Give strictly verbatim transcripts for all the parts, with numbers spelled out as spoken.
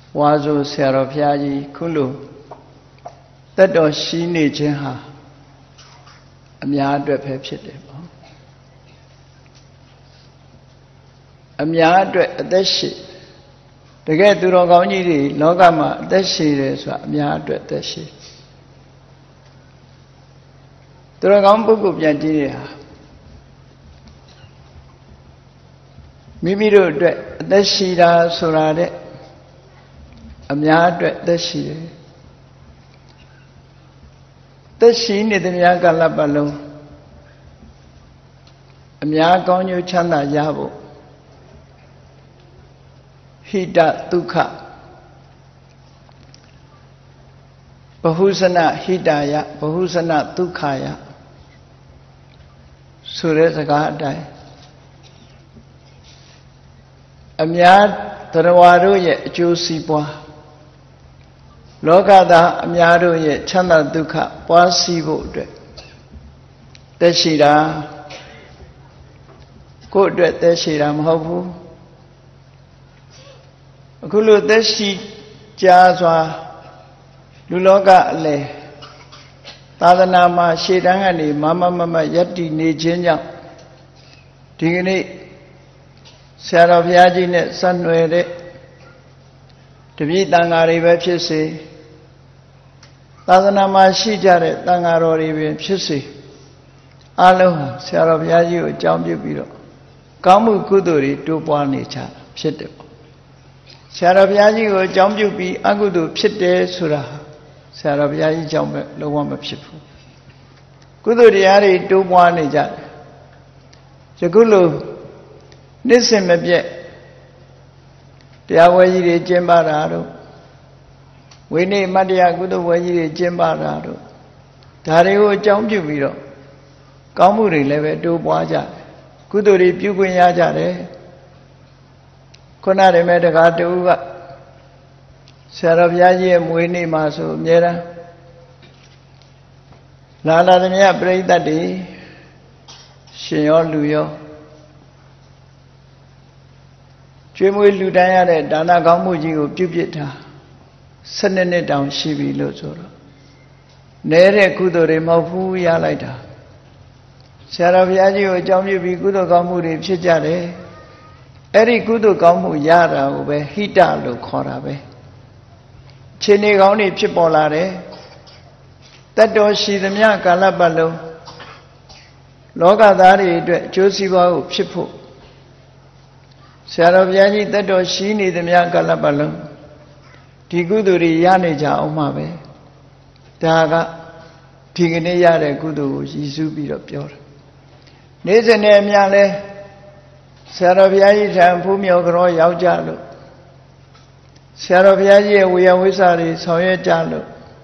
ဝါဆိုဆရာတော်ဘုရားကြီးခုလိုတက်တော်ရှိနေခြင်းဟာအများအတွက်ပဲဖြစ်တယ်ပေါ့အများအတွက်အသက်ရှိတကယ်သူတော်ကောင်းကြီးတွေလောကမှာအသက်ရှိတယ်ဆိုတာအများအတွက်အသက်ရှိသူတော်ကောင်းပုဂ္ဂိုလ်ပြန်ကြည့်ရဟာမိမိတို့အတွက်အသက်ရှိတာဆိုတာတဲ့အများအတွက်အသက်ရှိတယ်သက်ရှိနေတဲ့များကာလပတ်လုံးအများကောင်းကျိုးချမ်းသာရဖို့ဟိတဒုက္ခဘဟုစနဟိတယဘဟုစနဒုက္ခယဆိုတဲ့စကားအတိုင်းအများတရားဝါတို့ရဲ့အကျိုးစီးပွားလောကသားအများတို့ရဲ့ချမ်းသာဒုက္ခပွားစီးဖို့အတွက်သက်ရှိတာကိုယ့်အတွက်သက်ရှိတာမဟုတ်ဘူးအခုလိုသက်ရှိကြားစွာလူလောကအလယ်သာသနာမှာရှေ့တန်းကနေမမမမယက်တည်နေခြင်းကြောင့်ဒီကနေ့ဆရာတော်ဘုရားကြီးနဲ့ဆက်နွယ်တဲ့တပည့်တန်ဃာတွေပဲဖြစ်စေသာသနာမှာရှိကြတဲ့တန်ဃာတော်တွေပဲဖြစ်စေအလုံးဟာဆရာတော်ဘုရားကြီးကိုအကြောင်းပြုပြီးတော့ကောင်းမှုကုသိုလ်တွေတိုးပွားနေကြတာဖြစ်တယ်ပေါ့ဆရာတော်ဘုရားကြီးကိုအကြောင်းပြုပြီးအကုသိုလ်ဖြစ်တယ်ဆိုတာဆရာတော်ဘုရားကြီးကြောင့်ပဲလုံးဝမဖြစ်ဘူးကုသိုလ်တရားတွေတိုးပွားနေကြတယ်ယခုလိုနေ့စဉ်မပြတ်တရားဝဲကြီးတွေကျင်းပတာတို့ဝိနည်းမတ္တရားကုသိုလ်ဝဲကြီးတွေကျင်းပတာတို့ဒါတွေကိုအကြောင်းပြုပြီးတော့ကောင်းမှုတွေလည်းပဲတိုးပွားကြတယ်ကုသိုလ်တွေပြုခွင့်ရကြတယ်ခုနတည်းမဲ့တကားတူကဆရာတော်ဘုရားကြီးရဲ့မွေးနေ့မှာဆိုအများအားလာလာသမျှပရိသတ်တွေရှင်ရောလူရောကျွေးမွေးလူတန်းရတဲ့ဒါနကောင်းမှုကြီးကိုပြုပြစ်တာဆယ်နှစ်နှစ်တောင်ရှိပြီလို့ဆိုတော့နဲတဲ့ကုသိုလ်တွေမဟုတ်ဘူးရလိုက်တာဆရာတော်ဘုရားကြီးကိုအကြောင်းပြုပြီးကုသိုလ်ကောင်းမှုတွေဖြစ်ကြတယ်အဲ့ဒီကုသိုလ်ကောင်းမှုရတာကိုပဲဟိတလို့ခေါ်တာပဲခြေနေကောင်းတွေဖြစ်ပေါ်လာတယ်တတ်တော်ရှိသမျှကာလပတ်လုံးလောကသားတွေအတွက်အကျိုးစီးပွားကိုဖြစ်ဖို့ဆရာတော်ဘုရားကြီးတတ်တော်ရှိနေသမျှကာလပတ်လုံးဒီကုသိုလ်တွေရနေကြအောင်မှာပဲဒါကဒီကနေ့ရတဲ့ကုသိုလ်ကိုရည်စူးပြီးတော့ပြောတာနေ့စဉ်နဲ့အများလဲဆရာတော်ဘုရားကြီးထံဖူးမြော်ကြောရောက်ကြလို့ဆရာတော်ဘုရားကြီးရဲ့ဝေယဝိစာတွေဆောင်ရွက်ကြလို့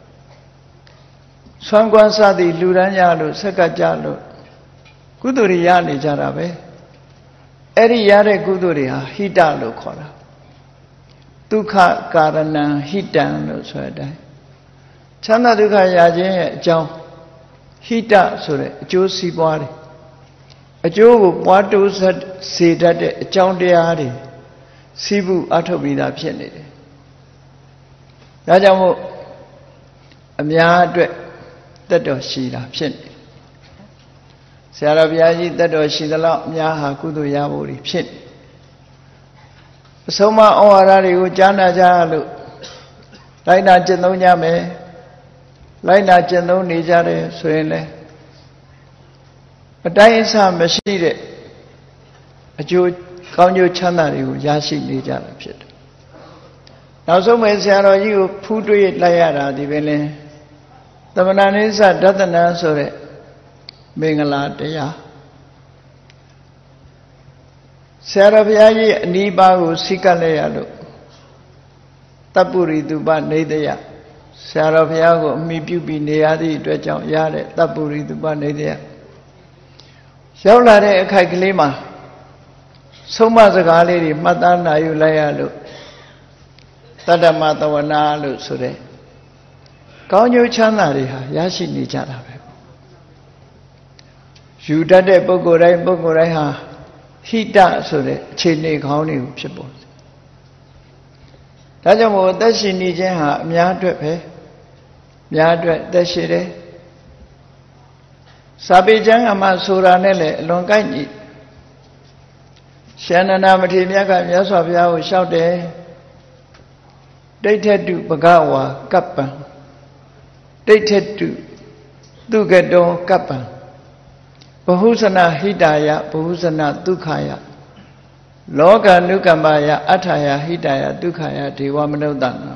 ဆွမ်းကွမ်းစသည်လူရန်ကြလို့ဆက်ကကြလို့ကုသိုလ်တွေရနေကြတာပဲအဲ့ဒီရတဲ့ကုသိုလ်တွေဟာဟိတလို့ခေါ်တာဒုက္ခကာရဏံဟိတံလို့ဆိုတဲ့အတိုင်းချမ်းသာဒုက္ခရခြင်းရဲ့အကြောင်းဟိတဆိုတဲ့အကျိုးစီးပွားတွေအကျိုးကိုပွားတိုးစေတတ်တဲ့အကြောင်းတရားတွေစီးပူအထုတ်ပြီးသားဖြစ်နေတယ်။ဒါကြောင့်မို့အများအတွက်တက်တော်ရှိတာဖြစ်နေတယ်။ဆရာတော်ဘုရားကြီးတက်တော်ရှိသလောက်အများဟာကုသိုလ်ရဖို့ဖြစ်နေအဆုံးမဩဝါဒတွေကိုကြားနာကြလို့လိုက်နာကျင့်သုံးကြမယ်လိုက်နာကျင့်သုံးနေကြတယ်ဆိုရင်လည်းအတိုင်းအဆမရှိတဲ့အကျိုးကောင်းကျိုးချမ်းသာတွေကိုရရှိနေကြတာဖြစ်တယ်။နောက်ဆုံးပဲဆရာတော်ကြီးကိုဖူးတွေ့လိုက်ရတာဒီပဲလဲသမဏနိစ္စဒသနံဆိုတဲ့မင်္ဂလာတရားဆရာတော်ဘုရားကြီးအနိပါကိုစိတ်ကပ်လိုက်ရလို့တပ္ပုရိတုပနေတယဆရာတော်ဘုရားကိုအမိပြုပြီးနေရသည့်အတွက်ကြောင့်ရတဲ့တပ္ပုရိတုပနေတယရောက်လာတဲ့အခိုက်ကလေးမှာဆုံးမစကားလေးတွေမှတ်သားနိုင်ယူလိုက်ရလို့တတ္တမသဝနာလို့ဆိုတဲ့ကောင်းကျိုးချမ်းသာတွေဟာရရှိနေကြတာပဲယူတတ်တဲ့ပုဂ္ဂိုလ်တိုင်းပုဂ္ဂိုလ်တိုင်းဟာဟိတဆိုတဲ့အခြေအနေကောင်းတွေကိုဖြစ်ပေါ်တယ်ဒါကြောင့်မို့အသက်ရှင်နေခြင်းဟာအများအတွက်ပဲအများအတွက်အသက်ရှင်တယ်စာပေကျမ်းကမှဆိုတာနဲ့လည်းအလွန်ကိုက်ညီရှန္ဒနာမထေရမြတ်ကမြတ်စွာဘုရားကိုလျှောက်တယ်ဒိဋ္ဌတုဘဂဝါကပ္ပံဒိဋ္ဌတုသူကတောကပ္ပံဘဟုဇနဟိတာယဘဟုဇနဒုက္ခယလောကနုကမ္ပယအဋ္ဌာယဟိတာယဒုက္ခယဒေဝမနုဿနာ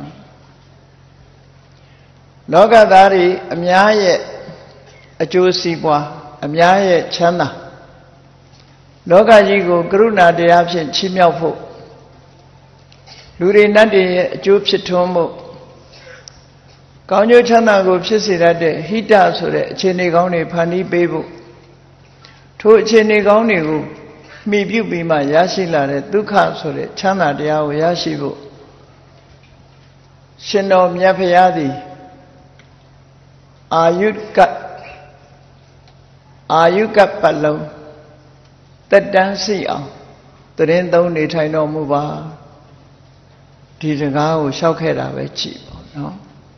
လောကသားတွေအများရဲ့အကျိုးစီးပွားအများရဲ့ချမ်းသာလောကကြီးကိုကရုဏာတရားဖြင့်ချီးမြှောက်ဖို့လူတွေနတ်တွေရဲ့အကျိုးဖြစ်ထွန်းမှုကောင်းကျိုးချမ်းသာကိုဖြစ်စေတတ်တဲ့ဟိတဆိုတဲ့အခြေအနေကောင်းတွေဖန်တီးပေးဖို့ထိုအခြေအနေကောင်းတွေကိုမှီပြုပြီးမှရရှိလာတဲ့ဒုက္ခဆိုတဲ့ချမ်းသာတရားကိုရရှိဖို့ရှင်တော်မြတ်ဖရာသည်အာယုကအာယုကပတ်လုံးတက်တန်းစီအောင်တရင်သုံးနေထိုင်တော်မူပါဒီစကားကိုလျှောက်ခဲ့တာပဲကြည်ပေါ့နော်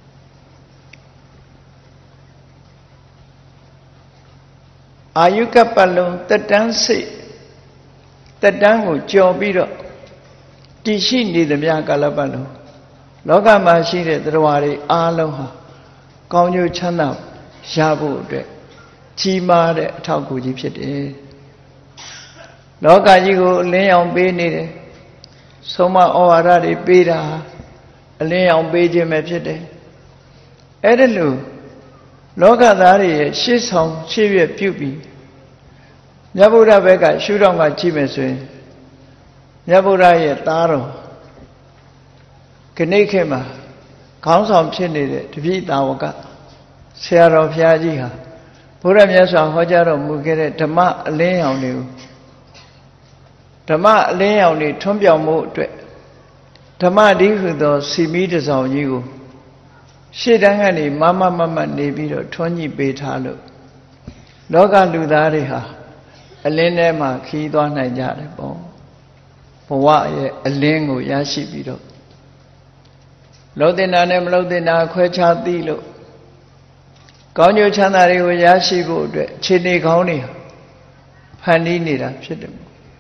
အာယုကပတ်လုံးတက်တန်းစီတက်တန်းကိုကြော်ပြီးတော့တည်ရှိနေသမျှကာလပတ်လုံးလောကမှာရှိတဲ့သတ္တဝါတွေအားလုံးဟာကောင်းကျိုးချမ်းသာရဖို့အတွက်ကြီးမားတဲ့အထောက်အကူကြီးဖြစ်တယ်လောကကြီးကိုအလင်းရောင်ပေးနေတယ်ဆုံးမဩဝါဒတွေပေးတာအလင်းရောင်ပေးခြင်းပဲဖြစ်တယ်အဲ့ဒါလို့လောကသားတွေရဲ့ရှေ့ဆောင်ရှေ့ရွက်ပြုပြီးမြတ်ဗုဒ္ဓဘက်ကရှုထောင့်ကကြည့်မယ်ဆိုရင်မြတ်ဗုဒ္ဓရဲ့သားတော်ခဏိခေတ်မှာခေါင်းဆောင်ဖြစ်နေတဲ့တပည့်တာဝကဆရာတော်ဘုရားကြီးဟာဘုရားမြတ်စွာဟောကြားတော်မူခဲ့တဲ့ဓမ္မအလင်းရောင်တွေကိုဓမ္မအလင်းရောင်တွေထွန်းပြောင်မှုအတွက်ဓမ္မဒီဟုသောစီမီတစ်စောင်ကြီးကိုရှေ့တန်းကနေမမမမနေပြီးတော့ထွန်းညှိပေးထားလို့လောကလူသားတွေဟာအလင်းထဲမှာခီးသွားနိုင်ကြတယ်ပေါ့ဘဝရဲ့အလင်းကိုရရှိပြီးတော့လုံးတင်တာနဲ့မလုံးတင်တာခွဲခြားသိလို့ကောင်းကျိုးချမ်းသာတွေကိုရရှိဖို့အတွက်ခြေနေကောင်းတွေဖန်တီးနေတာဖြစ်တယ်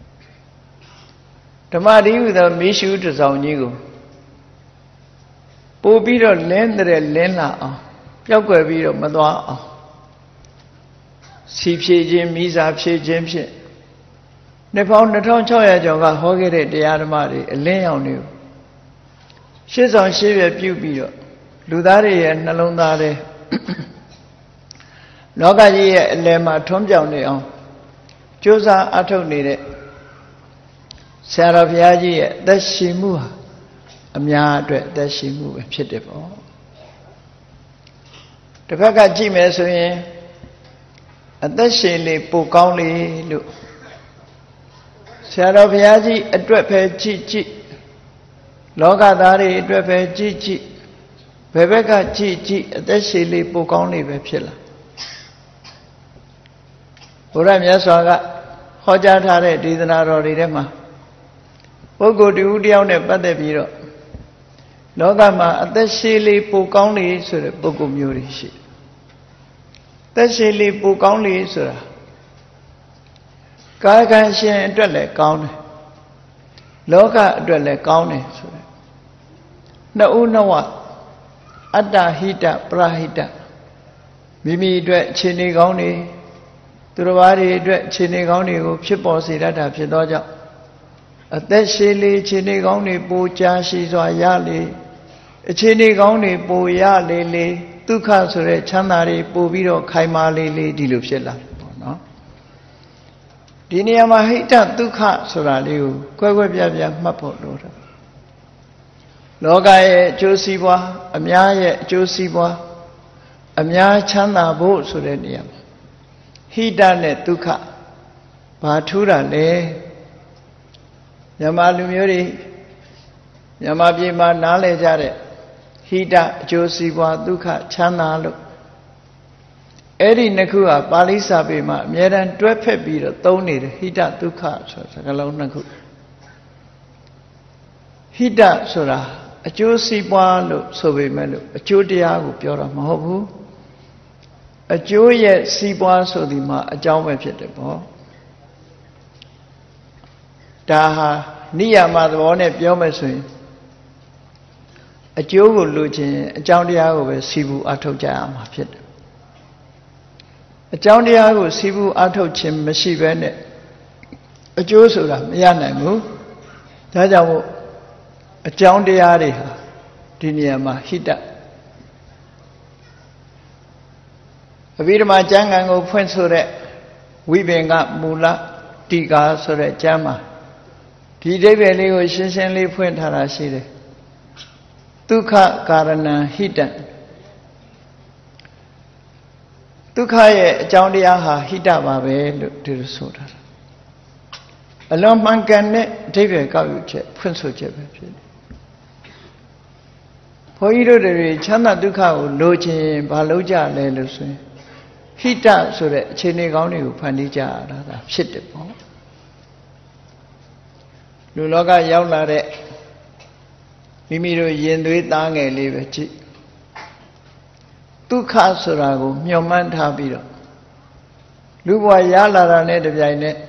ဓမ္မဒီဟုသောမိရှုတစ်စောင်ကြီးကိုပို့ပြီးတော့လင်းတဲ့လင်းလာအောင်ပျောက်ကွယ်ပြီးတော့မသွားအောင်စီဖြည့်ခြင်းမိစာဖြည့်ခြင်းဖြင့်နှစ်ပေါင်းနှစ်ထောင်ခြောက်ရာကျော်ကဟောခဲ့တဲ့တရားဓမ္မတွေအလင်းရောင်တွေကိုရှေ့ဆောင်ရှေ့ပြပြုပြီးတော့လူသားတွေရဲ့နှလုံးသားတွေလောကကြီးရဲ့အလယ်မှာထွန်းပြောင်နေအောင်ကြိုးစားအထောက်နေတဲ့ဆရာတော်ဘုရားကြီးရဲ့အသက်ရှင်မှုဟာအများအတွက်အသက်ရှင်မှုပဲဖြစ်တယ်ပေါ့တစ်ဖက်ကကြည့်မယ်ဆိုရင်အသက်ရှင်လေပိုကောင်းလေလို့ဆရာတော်ဘုရားကြီးအတွက်ပဲကြည့်ကြည့်လောကသားတွေအတွက်ပဲကြည့်ကြည့်ဘယ်ဘက်ကကြည့်ကြည့်အသက်ရှင်လေပိုကောင်းလေပဲဖြစ်လာဘုရားမြတ်စွာကဟောကြားထားတဲ့ဒေသနာတော်တွေထဲမှာပုဂ္ဂိုလ်တူတယောက်နဲ့ပတ်သက်ပြီးတော့လောကမှာအသက်ရှင်လေပိုကောင်းလေဆိုတဲ့ပုဂ္ဂိုလ်မျိုးတွေရှိသက်ရှင်လေပိုကောင်းလေဆိုတာကာယကံရှင်အတွက်လည်းကောင်းတယ်လောကအတွက်လည်းကောင်းတယ်ဆိုတဲ့နှစ်ဦးနှစ်ဝအတ္တဟိတပရဟိတမိမိအတွက်ခြေနေကောင်းတွေသူတော်ဘာတွေအတွက်ခြေနေကောင်းတွေကိုဖြစ်ပေါ်စေတတ်တာဖြစ်သောကြောင့်အသက်ရှည်လေခြေနေကောင်းတွေပိုကြာရှည်စွာရလေအခြေအနေကောင်းတွေပိုရလေလေဒုက္ခဆိုတဲ့ချမ်းသာတွေပိုပြီးတော့ခိုင်မာလေလေဒီလိုဖြစ်လာတယ်ပေါ့နော်ဒီနေရာမှာဟိတဒုက္ခဆိုတာလေးကိုကွဲကွဲပြားပြားမှတ်ဖို့လိုတယ်လောကရဲ့အကျိုးစီးပွားအများရဲ့အကျိုးစီးပွားအများချမ်းသာဖို့ဆိုတဲ့နေရာမှာဟိတနဲ့ဒုက္ခဘာထူးတာလဲမြန်မာလူမျိုးတွေမြန်မာပြည်မှာနားလည်ကြတဲ့ဟိတအကျိုးစီးပွားဒုက္ခချမ်းသာလို့အဲ့ဒီနှစ်ခုဟာပါဠိစာပေမှာအမြဲတမ်းတွဲဖက်ပြီးတော့သုံးနေတယ်ဟိတဒုက္ခဆိုတဲ့စကားလုံးနှစ်ခုဟိတဆိုတာအကျိုးစီးပွားလို့ဆိုပေမဲ့လို့အကျိုးတရားကိုပြောတာမဟုတ်ဘူးအကျိုးရဲ့စီးပွားဆိုဒီမှာအကြောင်းပဲဖြစ်တယ်ပေါ့ဒါဟာနိယာမသဘောနဲ့ပြောမယ်ဆိုရင်အကျိုးကိုလိုချင်အကြောင်းတရားကိုပဲစီးပူးအထောက်ကြရမှာဖြစ်တယ်အကြောင်းတရားကိုစီးပူးအထောက်ခြင်းမရှိဘဲနဲ့အကျိုးဆိုတာမရနိုင်ဘူးဒါကြောင့်မို့အကြောင်းတရားတွေဟာဒီနေရာမှာဟိတအဘိဓမ္မာကျမ်းဂန်ကိုဖွင့်ဆိုတဲ့ဝိပင်ကမူလတိကာဆိုတဲ့ကျမ်းမှာဒီအဓိပ္ပာယ်လေးကိုရှင်းရှင်းလေးဖွင့်ထားတာရှိတယ်ဒုက္ခကာရဏံဟိတံဒုက္ခရဲ့အကြောင်းတရားဟာဟိတပါပဲလို့ဒီလိုဆိုတာအလွန်မှန်ကန်တဲ့အဓိပ္ပာယ်ကောက်ယူချက်ဖွင့်ဆိုချက်ပဲဖြစ်တယ်ဘုန်းကြီးတို့တွေချမ်းသာဒုက္ခကိုလိုချင်ဘာလို့ကြလဲလို့ဆိုရင်ဟိတဆိုတဲ့အခြေအနေကောင်းတွေကိုဖန်တီးကြရတာဒါဖြစ်တယ်ပေါ့လူလောကရောက်လာတဲ့မိမိတို့ရင်သွေးသားငယ်လေးပဲကြည့်ဒုက္ခဆိုတာကိုမျှော်မှန်းထားပြီးတော့လူဘဝရလာတာနဲ့တပြိုင်နက်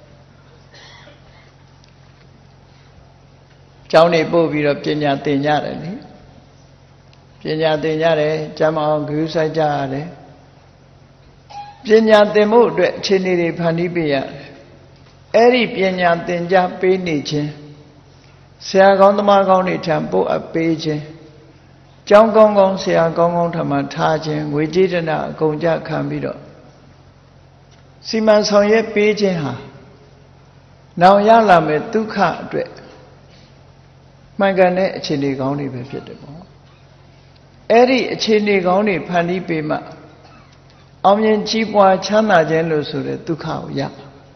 ကျောင်းနေပို့ပြီးတော့ပညာသင်ကြတယ်လေပညာသင်ကြတယ်ကျမ်းအောင်ဂရုစိုက်ကြရတယ်ပညာသင်မှုအတွက်အခြေအနေတွေဖန်တီးပေးရတယ်အဲ့ဒီပညာသင်ကြားပေးနေခြင်းဆရာကောင်းသမားကောင်းတွေထံပို့အပ်ပေးခြင်းကျောင်းကောင်းကောင်းဆရာကောင်းကောင်းထမှထားခြင်းငွေကြေးဒဏအကုန်ကြခံပြီးတော့စီမံဆောင်ရွက်ပေးခြင်းဟာနောင်ရလာမယ့်ဒုက္ခအတွက်မှန်ကန်တဲ့အခြေအနေကောင်းတွေပဲဖြစ်တယ်ပေါ့အဲ့ဒီအခြေအနေကောင်းတွေဖန်တီးပေးမှအောင်မြင်ကြီးပွားချမ်းသာခြင်းလို့ဆိုတဲ့ဒုက္ခကိုရ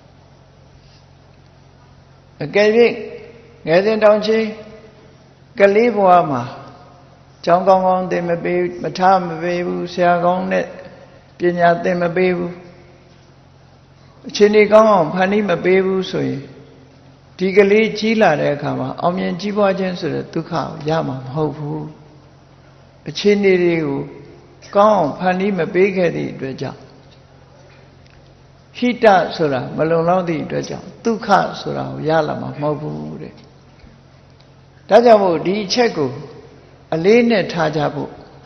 အကယ်၍ငယ်စဉ်တောင်ချင်းကလေးဘဝမှာကျောင်းကောင်းကောင်းသင်မပေးမထားမပေးဘူးဆရာကောင်းနဲ့ပညာသင်မပေးဘူးအခြေအနေကောင်းအောင်ဖန်တီးမပေးဘူးဆိုရင်ဒီကလေးကြီးလာတဲ့အခါမှာအောင်မြင်ကြီးပွားခြင်းဆိုတဲ့ဒုက္ခကိုရမှာမဟုတ်ဘူးအခြေအနေတွေကိုကောင်းအောင်ဖန်တီးမပေးခဲ့သည့်အတွက်ကြောင့်ဟိတဆိုတာမလုံလောက်သည့်အတွက်ကြောင့်ဒုက္ခဆိုတာကိုရလာမှာမဟုတ်ဘူးတဲ့ဒါကြောင့်မို့ဒီအချက်ကိုအလေးနဲ့ထားကြဖို့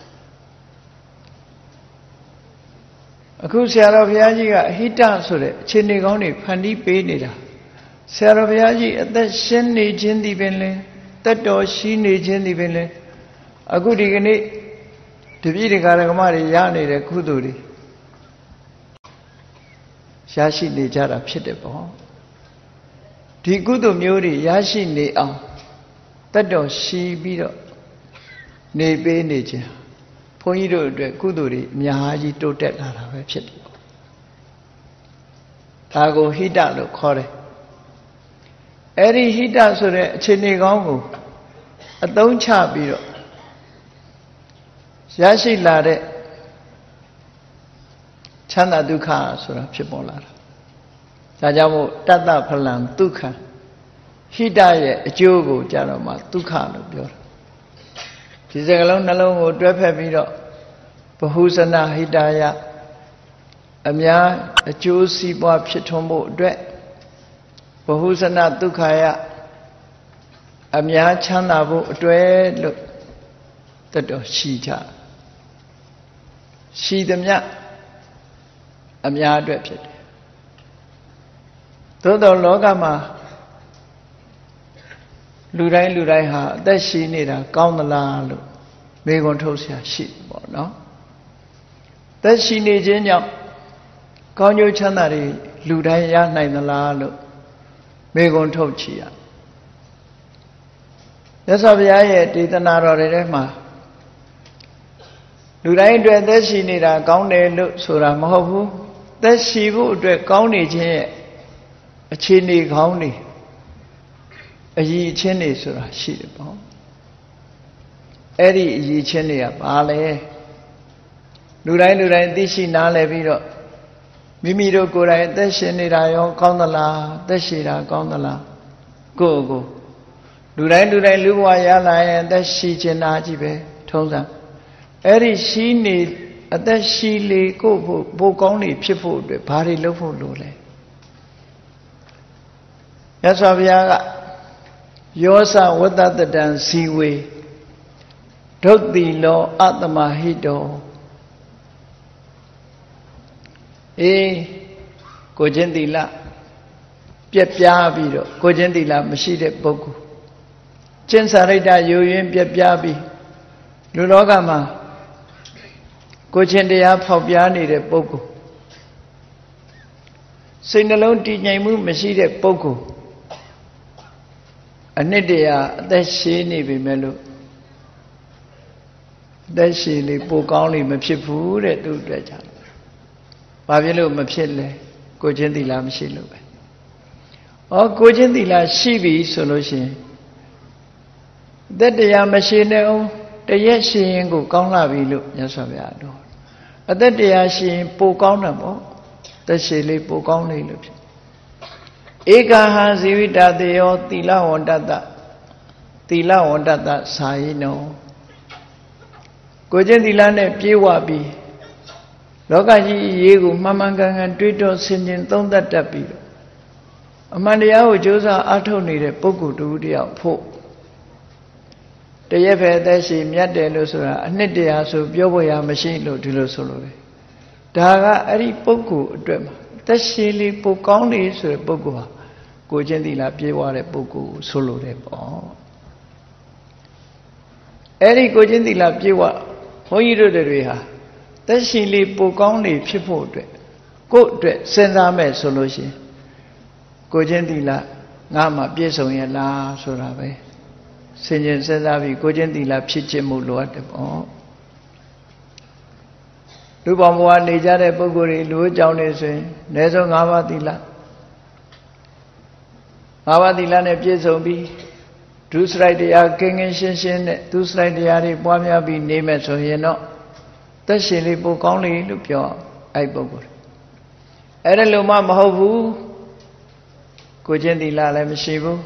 အခုဆရာတော်ဘုရားကြီးကအဟိတဆိုတဲ့အခြေအနေကောင်းတွေဖန်တီးပေးနေတာဆရာတော်ဘုရားကြီးအသက်ရှင်နေခြင်းဒီပင်လဲတက်တော်ရှိနေခြင်းဒီပင်လဲအခုဒီကနေ့တပည့်တရားဓမ္မတွေရနေတဲ့ကုသိုလ်တွေရရှိနေကြတာဖြစ်တယ်ပေါ့ဒီကုသိုလ်မျိုးတွေရရှိနေအောင်တက်တော်ရှိပြီးတော့နေပေးနေခြင်းဘုန်းကြီးတို့အတွက်ကုသိုလ်တွေအများကြီးတိုးတက်လာတာပဲဖြစ်တယ်ပေါ့ဒါကိုဟိတလို့ခေါ်တယ်အဲ့ဒီဟိတဆိုတဲ့အခြေအနေကောင်းကိုအသုံးချပြီးတော့ရရှိလာတဲ့ချမ်းသာဒုက္ခဆိုတာဖြစ်ပေါ်လာတာဒါကြောင့်မို့တတ္တဖလံဒုက္ခဟိတရဲ့အကျိုးကိုကြတော့မှဒုက္ခလို့ပြောတာဒီစကားလုံးနှလုံးကိုတွဲဖက်ပြီးတော့ဘဟုဇနဟိတယအများအကျိုးစီးပွားဖြစ်ထွန်းဖို့အတွက်ဘဟုဇနဒုက္ခယအများချမ်းသာဖို့အတွက်လို့တတ်တော်ရှိကြရှိသမျှအများအတွက်ဖြစ်တယ်သို့တော်လောကမှာလူတိုင်းလူတိုင်းဟာအသက်ရှိနေတာကောင်းသလားလို့မေးခွန်းထုတ်เสียရှိပေါ့နော်သက်ရှိနေခြင်းကြောင့်ကောင်းကျိုးချမ်းသာတွေလူတိုင်းရနိုင်သလားလို့မေးခွန်းထုတ်ချီရမြတ်စွာဘုရားရဲ့ဒေသနာတော်တွေထဲမှာလူတိုင်းအတွက်သက်ရှိနေတာကောင်းတယ်လို့ဆိုတာမဟုတ်ဘူးသက်ရှိဖို့အတွက်ကောင်းနေခြင်းရဲ့အခြေအနေကောင်းနေအရည်ချင်းတွေဆိုတာရှိတယ်ပေါ့အဲ့ဒီအရည်ချင်းတွေကဘာလဲလူတိုင်းလူတိုင်းသိရှိနားလည်ပြီးတော့မိမိတို့ကိုယ်တိုင်အသက်ရှင်နေတာရောကောင်းသလားအသက်ရှိတာကောင်းသလားကိုယ့်ကိုလူတိုင်းလူတိုင်းလူဘဝရလာရင်အသက်ရှိချင်တာကြီးပဲထုံးစံအဲ့ဒီရှိနေအသက်ရှိလေကိုဖို့ဘိုးကောင်းနေဖြစ်ဖို့အတွက်ဘာတွေလုပ်ဖို့လိုလဲမြတ်စွာဘုရားကယောသဝတ္တတတံဇီဝေဒုတ်တိလောအတ္တမဟိတောအေးကိုချင်းသီလပြက်ပြားပြီးတော့ကိုချင်းသီလမရှိတဲ့ပုဂ္ဂိုလ်ကျင့်စာရိတ္တယူရင်းပြက်ပြားပြီးလူလောကမှာကိုချင်းတရားဖောက်ပြားနေတဲ့ပုဂ္ဂိုလ်စိတ်နှလုံးတည်ငြိမ်မှုမရှိတဲ့ပုဂ္ဂိုလ်အနှစ်တရာအသက်ရှည်နေပြီမဲ့လို့အသက်ရှည်လေးပိုကောင်းလေးမဖြစ်ဘူးတဲ့သူ့အတွက်ကြောင့်ဘာဖြစ်လို့မဖြစ်လဲကိုချင်းသီလမရှိလို့ပဲဩကိုချင်းသီလရှိပြီဆိုလို့ရှိရင်သက်တရားမရှိနေအောင်တရက်ရှိရင်ကိုကောင်းလာပြီလို့မြတ်စွာဘုရားတော်အသက်တရားရှိရင်ပိုကောင်းတယ်ပေါ့သက်ရှိလေးပိုကောင်းလေးလို့ဖြစ်ဧကဟံဇီဝိတတေယောသီလဝန္တတသီလဝန္တတသာယိနောကိုချင်းသီလနဲ့ပြေဝပြီးလောကကြီးအရေးကိုမှန်မှန်ကန်ကန်တွေးတောဆင်ခြင်သုံးသပ်တတ်ပြီးအမှန်တရားကိုကြိုးစားအားထုတ်နေတဲ့ပုဂ္ဂိုလ်တူတယောက်ဖို့တရက်ပဲအသက်ရှိမြတ်တယ်လို့ဆိုတာအနှစ်တရာဆိုပြောဖို့ရမရှိလို့ဒီလိုဆိုလို့ပဲဒါကအဲ့ဒီပုဂ္ဂိုလ်အတွက်မှာသက်ရှိလေးပိုကောင်းလေးဆိုတဲ့ပုဂ္ဂိုလ်ဟာကိုချင်းသီလပြေဝတဲ့ပုဂ္ဂိုလ်ကိုဆိုလိုတယ်ပေါ့အဲ့ဒီကိုချင်းသီလပြေဝဘုန်းကြီးတို့တွေဟာသက်ရှိလေးပိုကောင်းလေးဖြစ်ဖို့အတွက်ကိုယ့်အတွက်စဉ်းစားမဲ့ဆိုလို့ရှိရင်ကိုချင်းသီလငါမှပြည့်စုံရဲ့လားဆိုတာပဲဆင်ခြင်စဉ်းစားပြီးကိုချင်းသီလဖြစ်ခြင်းမှုလိုအပ်တယ်ပေါ့လူပေါင်းဘဝနေကြတဲ့ပုဂ္ဂိုလ်တွေလူအကြောင်းနေဆိုရင်အနည်းဆုံး၅ပါးသီလ၅ပါးသီလနဲ့ပြည့်စုံပြီးဒုစရိုက်တရားကင်းကင်းရှင်းရှင်းနဲ့ဒုစရိုက်တရားတွေပွားများပြီးနေမဲ့ဆိုရင်တော့သက်ရှင်လေးပိုကောင်းလေးလို့ပြောအဲ့ပုဂ္ဂိုလ်အဲ့ဒါလို့မှမဟုတ်ဘူးကိုချင်းသီလလည်းမရှိဘူး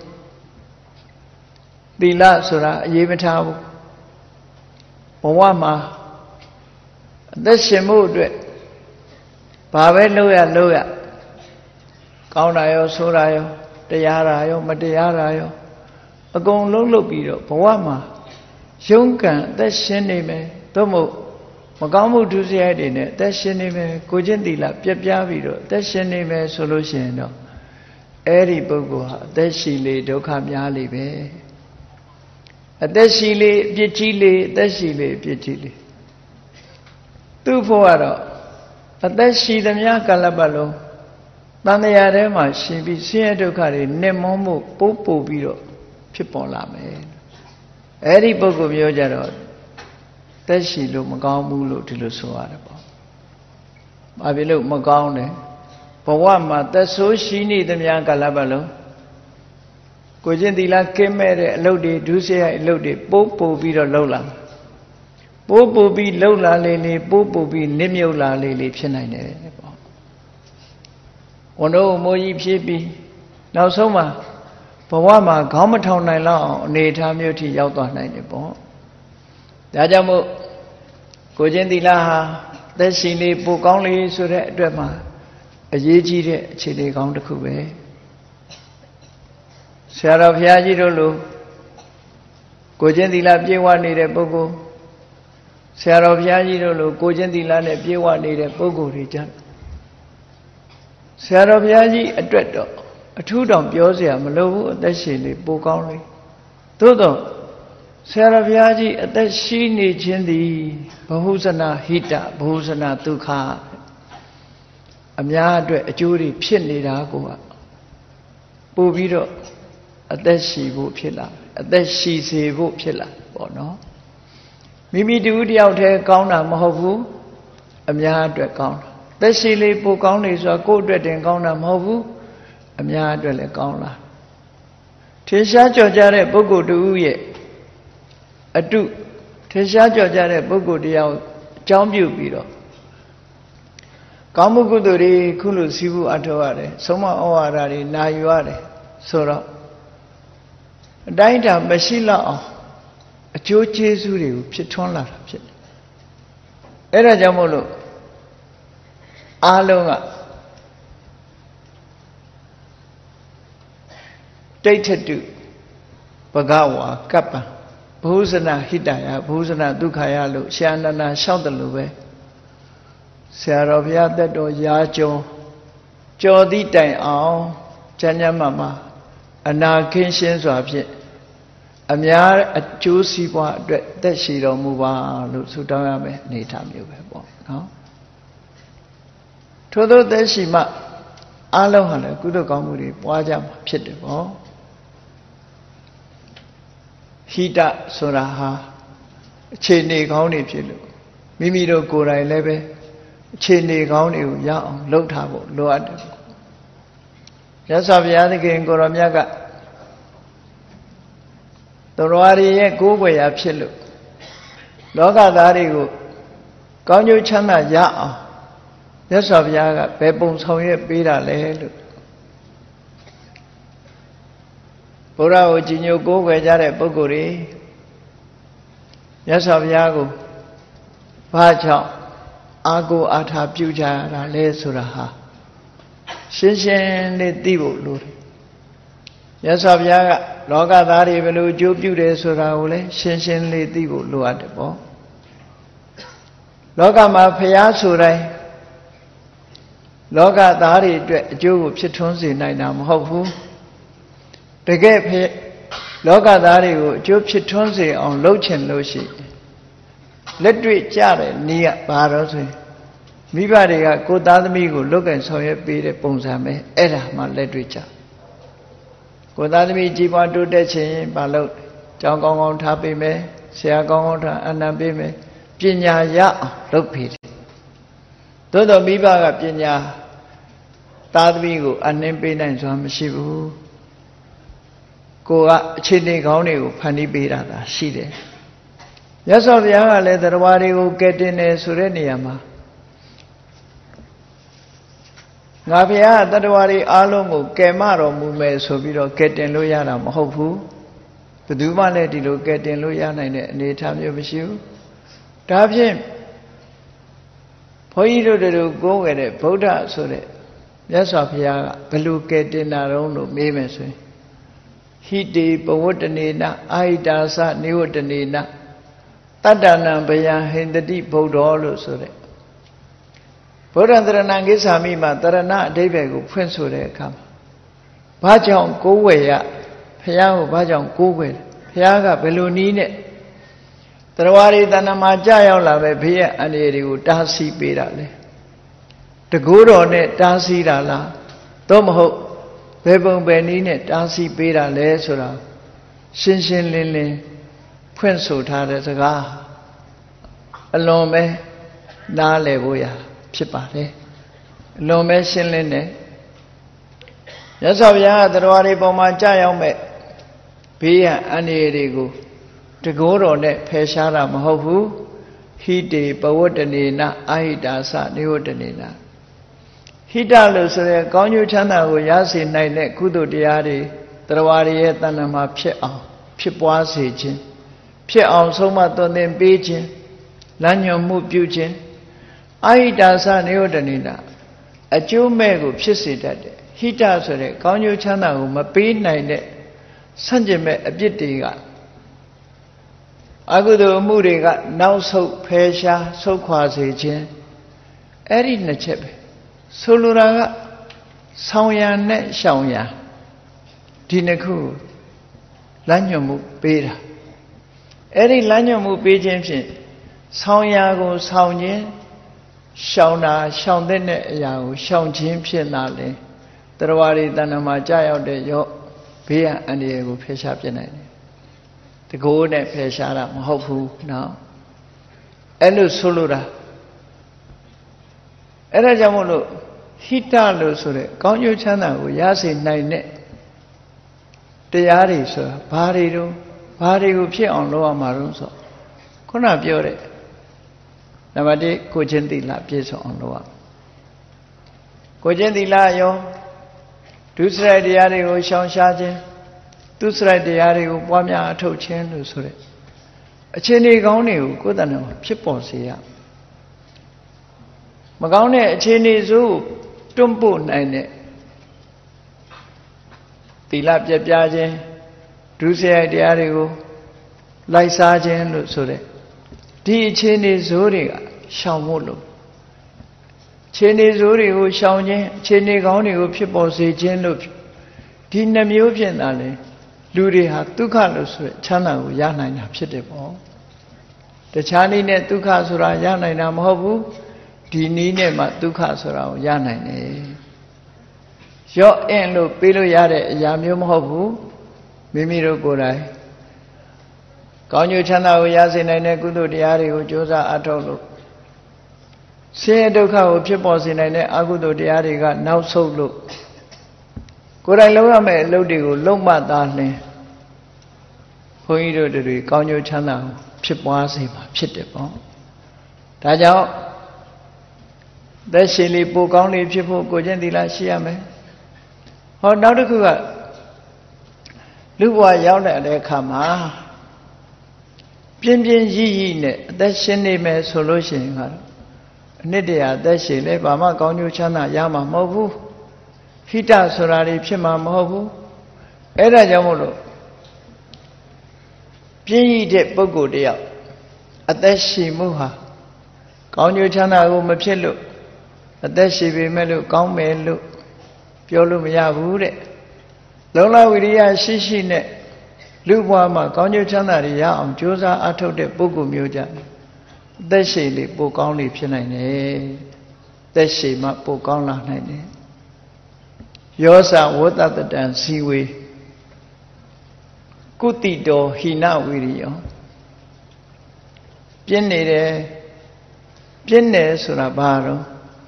သီလဆိုတာအရေးမထားဘူးဘဝမှာအသက်ရှင်မှုအတွက်ဘာပဲလုပ်ရလုပ်ရကောင်းတာရောဆိုးတာရောတရားတာရောမတရားတာရောအကုန်လုံးလုပ်ပြီးတော့ဘဝမှာရုန်းကန်အသက်ရှင်နေမယ်သို့မဟုတ်မကောင်းမှုဒုစရိုက်တွေနဲ့အသက်ရှင်နေမယ်ကိုချင်းသီလပြက်ပြားပြီးတော့အသက်ရှင်နေမယ်ဆိုလို့ရှိရင်တော့အဲ့ဒီပုဂ္ဂိုလ်ဟာအသက်ရှိလေဒုက္ခများလေပဲအသက်ရှိလေအပြစ်ကြီးလေအသက်ရှိလေအပြစ်ကြီးလေသူ့ဖို့ကတော့အသက်ရှိသမျှကာလပတ်လုံးတန်တရားထဲမှာရှင်ပြီးဆင်းရဲဒုက္ခတွေနှမွန်းမှုပိုးပို့ပြီးတော့ဖြစ်ပေါ်လာမယ်အဲ့ဒီပုဂ္ဂိုလ်မျိုးကြတော့သက်ရှိလို့မကောင်းဘူးလို့ဒီလိုဆိုရတယ်ပေါ့။ဘာဖြစ်လို့မကောင်းလဲဘဝမှာသက်ဆိုးရှိနေသမျှကာလပတ်လုံးကိုချင်းသီလကင်းမဲ့တဲ့အလုပ်တွေဒုစရိုက်အလုပ်တွေပိုးပို့ပြီးတော့လှုပ်လာပိုးပို့ပြီးလှုပ်လာလေလေပိုးပို့ပြီးနစ်မြုပ်လာလေလေဖြစ်နိုင်တယ်ပေါ့ဝန်တို့မိုးကြီးဖြစ်ပြီးနောက်ဆုံးမှာဘဝမှာခေါင်းမထောင်နိုင်လောက်အောင်အနေအထားမျိုးထိရောက်သွားနိုင်တယ်ပေါ့ဒါကြောင့်မို့ကိုချင်းသီလဟာသက်ရှိလေးပိုကောင်းလေးဆိုတဲ့အတွက်မှာအရေးကြီးတဲ့အခြေအနေကောင်းတစ်ခုပဲဆရာတော်ဘုရားကြီးတို့လိုကိုချင်းသီလပြေဝနေတဲ့ပုဂ္ဂိုလ်ဆရာတော်ဘုရားကြီးတို့လိုကိုချင်းသီလနဲ့ပြေဝနေတဲ့ပုဂ္ဂိုလ်တွေကြဆရာတော်ဘုရားကြီးအတွက်တော့အထူးတောင်ပြောเสียမလိုဘူးအသက်ရှင်လေးပိုကောင်းလေးသို့တော့ဆရာတော်ဘုရားကြီးအသက်ရှိနေခြင်းသည်ဘဟုဇနာဟိတဘဟုဇနာဒုက္ခအများအတွက်အကျိုးတွေဖြစ်နေတာကိုကပို့ပြီးတော့အသက်ရှိဖို့ဖြစ်လာအသက်ရှိစေဖို့ဖြစ်လာပေါ့နော်မိမိတူတယောက်တည်းကောင်းတာမဟုတ်ဘူးအများအတွက်ကောင်းတာသက်ရှိလေးပိုကောင်းလေဆိုတာကိုယ့်အတွက်တင်ကောင်းတာမဟုတ်ဘူးအများအတွက်လည်းကောင်းလာထင်ရှားကြော်ကြတဲ့ပုဂ္ဂိုလ်တူရဲ့အတုထင်ရှားကြော်ကြတဲ့ပုဂ္ဂိုလ်တယောက်အကြောင်းပြုပြီးတော့ကောင်းမှုကုသိုလ်တွေခုလိုစီးပူးအထောက်ရတယ်ဆုံးမဩဝါဒတွေနာယူရတယ်ဆိုတော့တိုင်းတာမရှိတော့အောင်အကျိုးကျေးဇူးတွေကိုဖြစ်ထွန်းလာတာဖြစ်တယ်အဲ့ဒါကြောင့်မို့လို့အားလုံးကတိဋ္ဌတုဘဂဝါကပ္ပံဘုဇနာဟိတယဘုဇနာဒုက္ခယလို့ရှန္ဒနာလျှောက်တယ်လို့ပဲဆရာတော်ဘုရားတက်တော်ရာကျော်ကျော်သည့်တိုင်အောင်ကျမ်းစာမှာအနာခင်းရှင်းစွာဖြင့်အများအကျိုးစီးပွားအတွက်သက်ရှိတော်မူပါလို့ဆုတောင်းရမယ်အနေထားမျိုးပဲပေါ့နော်ထို့သောသက်ရှိမှအလုံးဟာလည်းကုသိုလ်ကောင်းမှုတွေပွားကြမှာဖြစ်တယ်ပေါ့ဟိတဆိုတာဟာအခြေအနေကောင်းတွေဖြစ်လို့မိမိတို့ကိုယ်တိုင်လည်းပဲအခြေအနေကောင်းတွေကိုရအောင်လုပ်ထားဖို့လိုအပ်တယ်ရသော်ဘုရားသခင်ကိုရောမြတ်ကတော်ရည်ရဲ့ကိုးကွယ်ရာဖြစ်လို့လောကသားတွေကိုကောင်းကျိုးချမ်းသာရအောင်ရသော်ဘုရားကဘယ်ပုံဆောင်ရွက်ပေးတာလဲလို့ဘုရားကိုကြည်ညိုကိုးကွယ်ကြတဲ့ပုဂ္ဂိုလ်တွေရသော်ဘုရားကိုဘာကြောင့်အာကိုအာထာပြုကြတာလဲဆိုတာဟာရှင်းရှင်းလေးသိဖို့လိုတယ်ရသော်ဘုရားကလောကသားတွေဘယ်လိုအကျိုးပြုတယ်ဆိုတာကိုလည်းရှင်းရှင်းလေးသိဖို့လိုအပ်တယ်ပေါ့လောကမှာဘုရားဆိုတိုင်းလောကသားတွေအတွက်အကျိုးကိုဖြစ်ထွန်းစေနိုင်တာမဟုတ်ဘူးတကယ်ဖြစ်လောကသားတွေကိုအကျိုးဖြစ်ထွန်းစေအောင်လုပ်ချင်လို့ရှိလက်တွေ့ကြတဲ့နည်းကဘာတော့ဆိုရင်မိဘတွေကကိုယ်သားသမီးကိုလွတ်ကင်ဆောင်ရွက်ပေးတဲ့ပုံစံပဲအဲ့ဒါမှလက်တွေ့ကြကိုယ်သားသမီးကြီးပွားတိုးတက်ခြင်းဘာလို့ကျောင်းကောင်းကောင်းထားပေးမယ်ဆရာကောင်းကောင်းထားအနံပေးမယ်ပညာရအောင်လုပ်ပေးတယ်သို့တော်မိဘကပညာသားသမီးကိုအနှင်းပေးနိုင်စွာမရှိဘူးကိုကအခြေအနေကောင်းတွေကိုဖန်တီးပေးတာသာရှိတယ်ရသော်ဘုရားကလည်းတရားတွေကိုကဲတင်တယ်ဆိုတဲ့နေရာမှာငါဘုရားတတ္တဝါတွေအားလုံးကိုကယ်မတော်မူမယ်ဆိုပြီးတော့ကယ်တင်လို့ရတာမဟုတ်ဘူးဘယ်သူမှလည်းဒီလိုကယ်တင်လို့ရနိုင်တဲ့အနေအထားမျိုးမရှိဘူးဒါဖြင့်ဘုန်းကြီးတို့တို့ကိုးဝယ်တဲ့ဗုဒ္ဓဆိုတဲ့မြတ်စွာဘုရားကဘယ်လိုကယ်တင်တာတုံးလို့မေးမယ်ဆိုရင်ဟိတေပဝတ္တနေနအာဟိတာသနေဝတ္တနေနတတ္တနံဘယံဟိန္တိဗုဒ္ဓောလို့ဆိုတဲ့ဗုဒ္ဓံတရဏံကိစ္ဆာမိမှာတရဏအဓိပ္ပာယ်ကိုဖွင့်ဆိုတဲ့အခါမှာဘာကြောင့်ကိုးဝယ်ရဘုရားကိုဘာကြောင့်ကိုးဝယ်ဘုရားကဘယ်လိုနည်းနဲ့တရားရီတဏ္ဍမှာကြာရောက်လာပဲဘေးရဲ့အန္တရာယ်တွေကိုတားဆီးပေးတာလေတကူတော်နဲ့တားဆီးတာလားတော့မဟုတ်ဘယ်ပုံပဲနည်းနဲ့တားဆီးပေးတာလဲဆိုတာရှင်းရှင်းလင်းလင်းဖွင့်ဆိုထားတဲ့စကားအလွန်ပဲနားလည်ဖို့ရဖြစ်ပါတယ်အလွန်ပဲရှင်းလင်းတယ်မြတ်စွာဘုရားကတရားရီပုံမှာကြာရောက်မဲ့ဘေးရန်အန္တရာယ်တွေကိုတကောတော်နဲ့ဖယ်ရှားတာမဟုတ်ဘူးဟိတေပဝတ္တနေနအာဟိတာသနေဝတ္တနေနဟိတလို့ဆိုရဲကောင်းကျိုးချမ်းသာကိုရစေနိုင်တဲ့ကုသိုလ်တရားတွေတရားတွေရဲ့တဏ္ဍာမှာဖြစ်အောင်ဖြစ်ပွားစေခြင်းဖြစ်အောင်ဆုံးမသွန်သင်ပေးခြင်းလမ်းညွှန်မှုပြုခြင်းအာဟိတာသနေဝတ္တနေနအကျိုးမဲ့ကိုဖြစ်စေတတ်တယ်ဟိတဆိုရဲကောင်းကျိုးချမ်းသာကိုမပေးနိုင်တဲ့ဆန့်ကျင်မဲ့အပြစ်တွေကအကုသိုလ်အမှုတွေကနောက်ဆုတ်ဖယ်ရှားဆုတ်ခွာစေခြင်းအဲ့ဒီနှစ်ချက်ပဲဆိုလိုတာကဆောင်ရံနဲ့ရှောင်ရံဒီနှစ်ခုလမ်းညွှန်မှုပေးတာအဲ့ဒီလမ်းညွှန်မှုပေးခြင်းဖြင့်ဆောင်ရံကိုဆောင်ခြင်းရှောင်တာရှောင်တဲ့အရာကိုရှောင်ခြင်းဖြစ်လာလေတရားရီတဏ္ဍမှာကြာရောက်တဲ့ရောဘေးရန်အန္တရာယ်ကိုဖယ်ရှားပြနိုင်တယ်တကိုးနဲ့ဖယ်ရှားတာမဟုတ်ဘူးနော်အဲ့လိုဆိုလိုတာအဲ့ဒါကြောင့်မို့လို့ဟိတလို့ဆိုတဲ့ကောင်းကျိုးချမ်းသာကိုရစေနိုင်တဲ့တရားတွေဆိုတာဘာတွေတော့ဘာတွေကိုဖြစ်အောင်လုပ်ရမှာတော့ဆိုခုနပြောတဲ့နံပါတ်တစ်ကိုချင်းသီလပြည့်စုံအောင်လုပ်ရကိုချင်းသီလရောဒုစရိုက်တရားတွေကိုရှောင်ရှားခြင်းသူစရိုက်တရားတွေကိုပွားများအထုတ်ခြင်းလို့ဆိုတဲ့အခြေအနေကောင်းတွေကိုကိုယ်တဏ္ဍာမှာဖြစ်ပေါ်စေရမကောင်းတဲ့အခြေအနေဆိုတွန့်ပို့နိုင်တဲ့သီလပြပြခြင်းဒုစရိုက်တရားတွေကိုလိုက်စားခြင်းလို့ဆိုတဲ့ဒီအခြေအနေဆိုတွေကရှောင်ဖို့လို့အခြေအနေဆိုတွေကိုရှောင်ခြင်းအခြေအနေကောင်းတွေကိုဖြစ်ပေါ်စေခြင်းလို့ဒီနှမျိုးဖြင့်သာလေလူတွေဟာဒုက္ခလို့ဆိုတဲ့ချမ်းသာကိုရနိုင်တာဖြစ်တယ်ပေါ့တခြားနည်းနဲ့ဒုက္ခဆိုတာရနိုင်တာမဟုတ်ဘူးဒီနည်းနဲ့မှဒုက္ခဆိုတာကိုရနိုင်တယ်ရော့အင်းလို့ပြေးလို့ရတဲ့အရာမျိုးမဟုတ်ဘူးမိမိတို့ကိုယ်တိုင်ကောင်းကျိုးချမ်းသာကိုရစေနိုင်တဲ့ကုသိုလ်တရားတွေကိုကြိုးစားအထောက်လို့ဆင်းရဲဒုက္ခကိုဖြစ်ပေါ်စေနိုင်တဲ့အကုသိုလ်တရားတွေကနောက်ဆုတ်လို့ကိုယ်တိုင်လုပ်ရမယ့်အလုပ်တွေကိုလုံးမသားလင်းဘုန်းကြီးတို့တွေကောင်းကျိုးချမ်းသာကိုဖြစ်ပွားစေမှာဖြစ်တယ်ပေါ့ဒါကြောင့်သက်ရှိလေးပိုကောင်းလေးဖြစ်ဖို့ကိုကျင့်သီလရှိရမယ်ဟောနောက်တစ်ခုကလူဘဝရောက်တဲ့အခါမှာပြင်းပြင်းရည်ရည်နဲ့အသက်ရှင်နေမယ်ဆိုလို့ရှိရင်ကတော့အနှစ်တရာအသက်ရှင်လဲဘာမှကောင်းကျိုးချမ်းသာရမှာမဟုတ်ဘူးဟိတဆိုတာတွေဖြစ်မှာမဟုတ်ဘူးအဲ့ဒါကြောင့်မို့လို့ပြင်းရည်တဲ့ပုဂ္ဂိုလ်တယောက်အသက်ရှင်မှုဟာကောင်းကျိုးချမ်းသာကိုမဖြစ်လို့အသက်ရှင်ပေမဲ့လို့ကောင်းမယ်လို့ပြောလို့မရဘူးတဲ့လုံလဝိရိယရှိရှိနဲ့လူဘဝမှာကောင်းကျိုးချမ်းသာတွေရအောင်ကြိုးစားအထောက်တဲ့ပုဂ္ဂိုလ်မျိုးကြအသက်ရှင်လေးပိုကောင်းလေးဖြစ်နိုင်တယ်အသက်ရှင်မှပိုကောင်းလာနိုင်တယ်ယောသဝတ္တတံဇီဝေကုတိတောဟိနဝိရိယောပြင်းနေတယ်ပြင်းတယ်ဆိုတာဘာတော့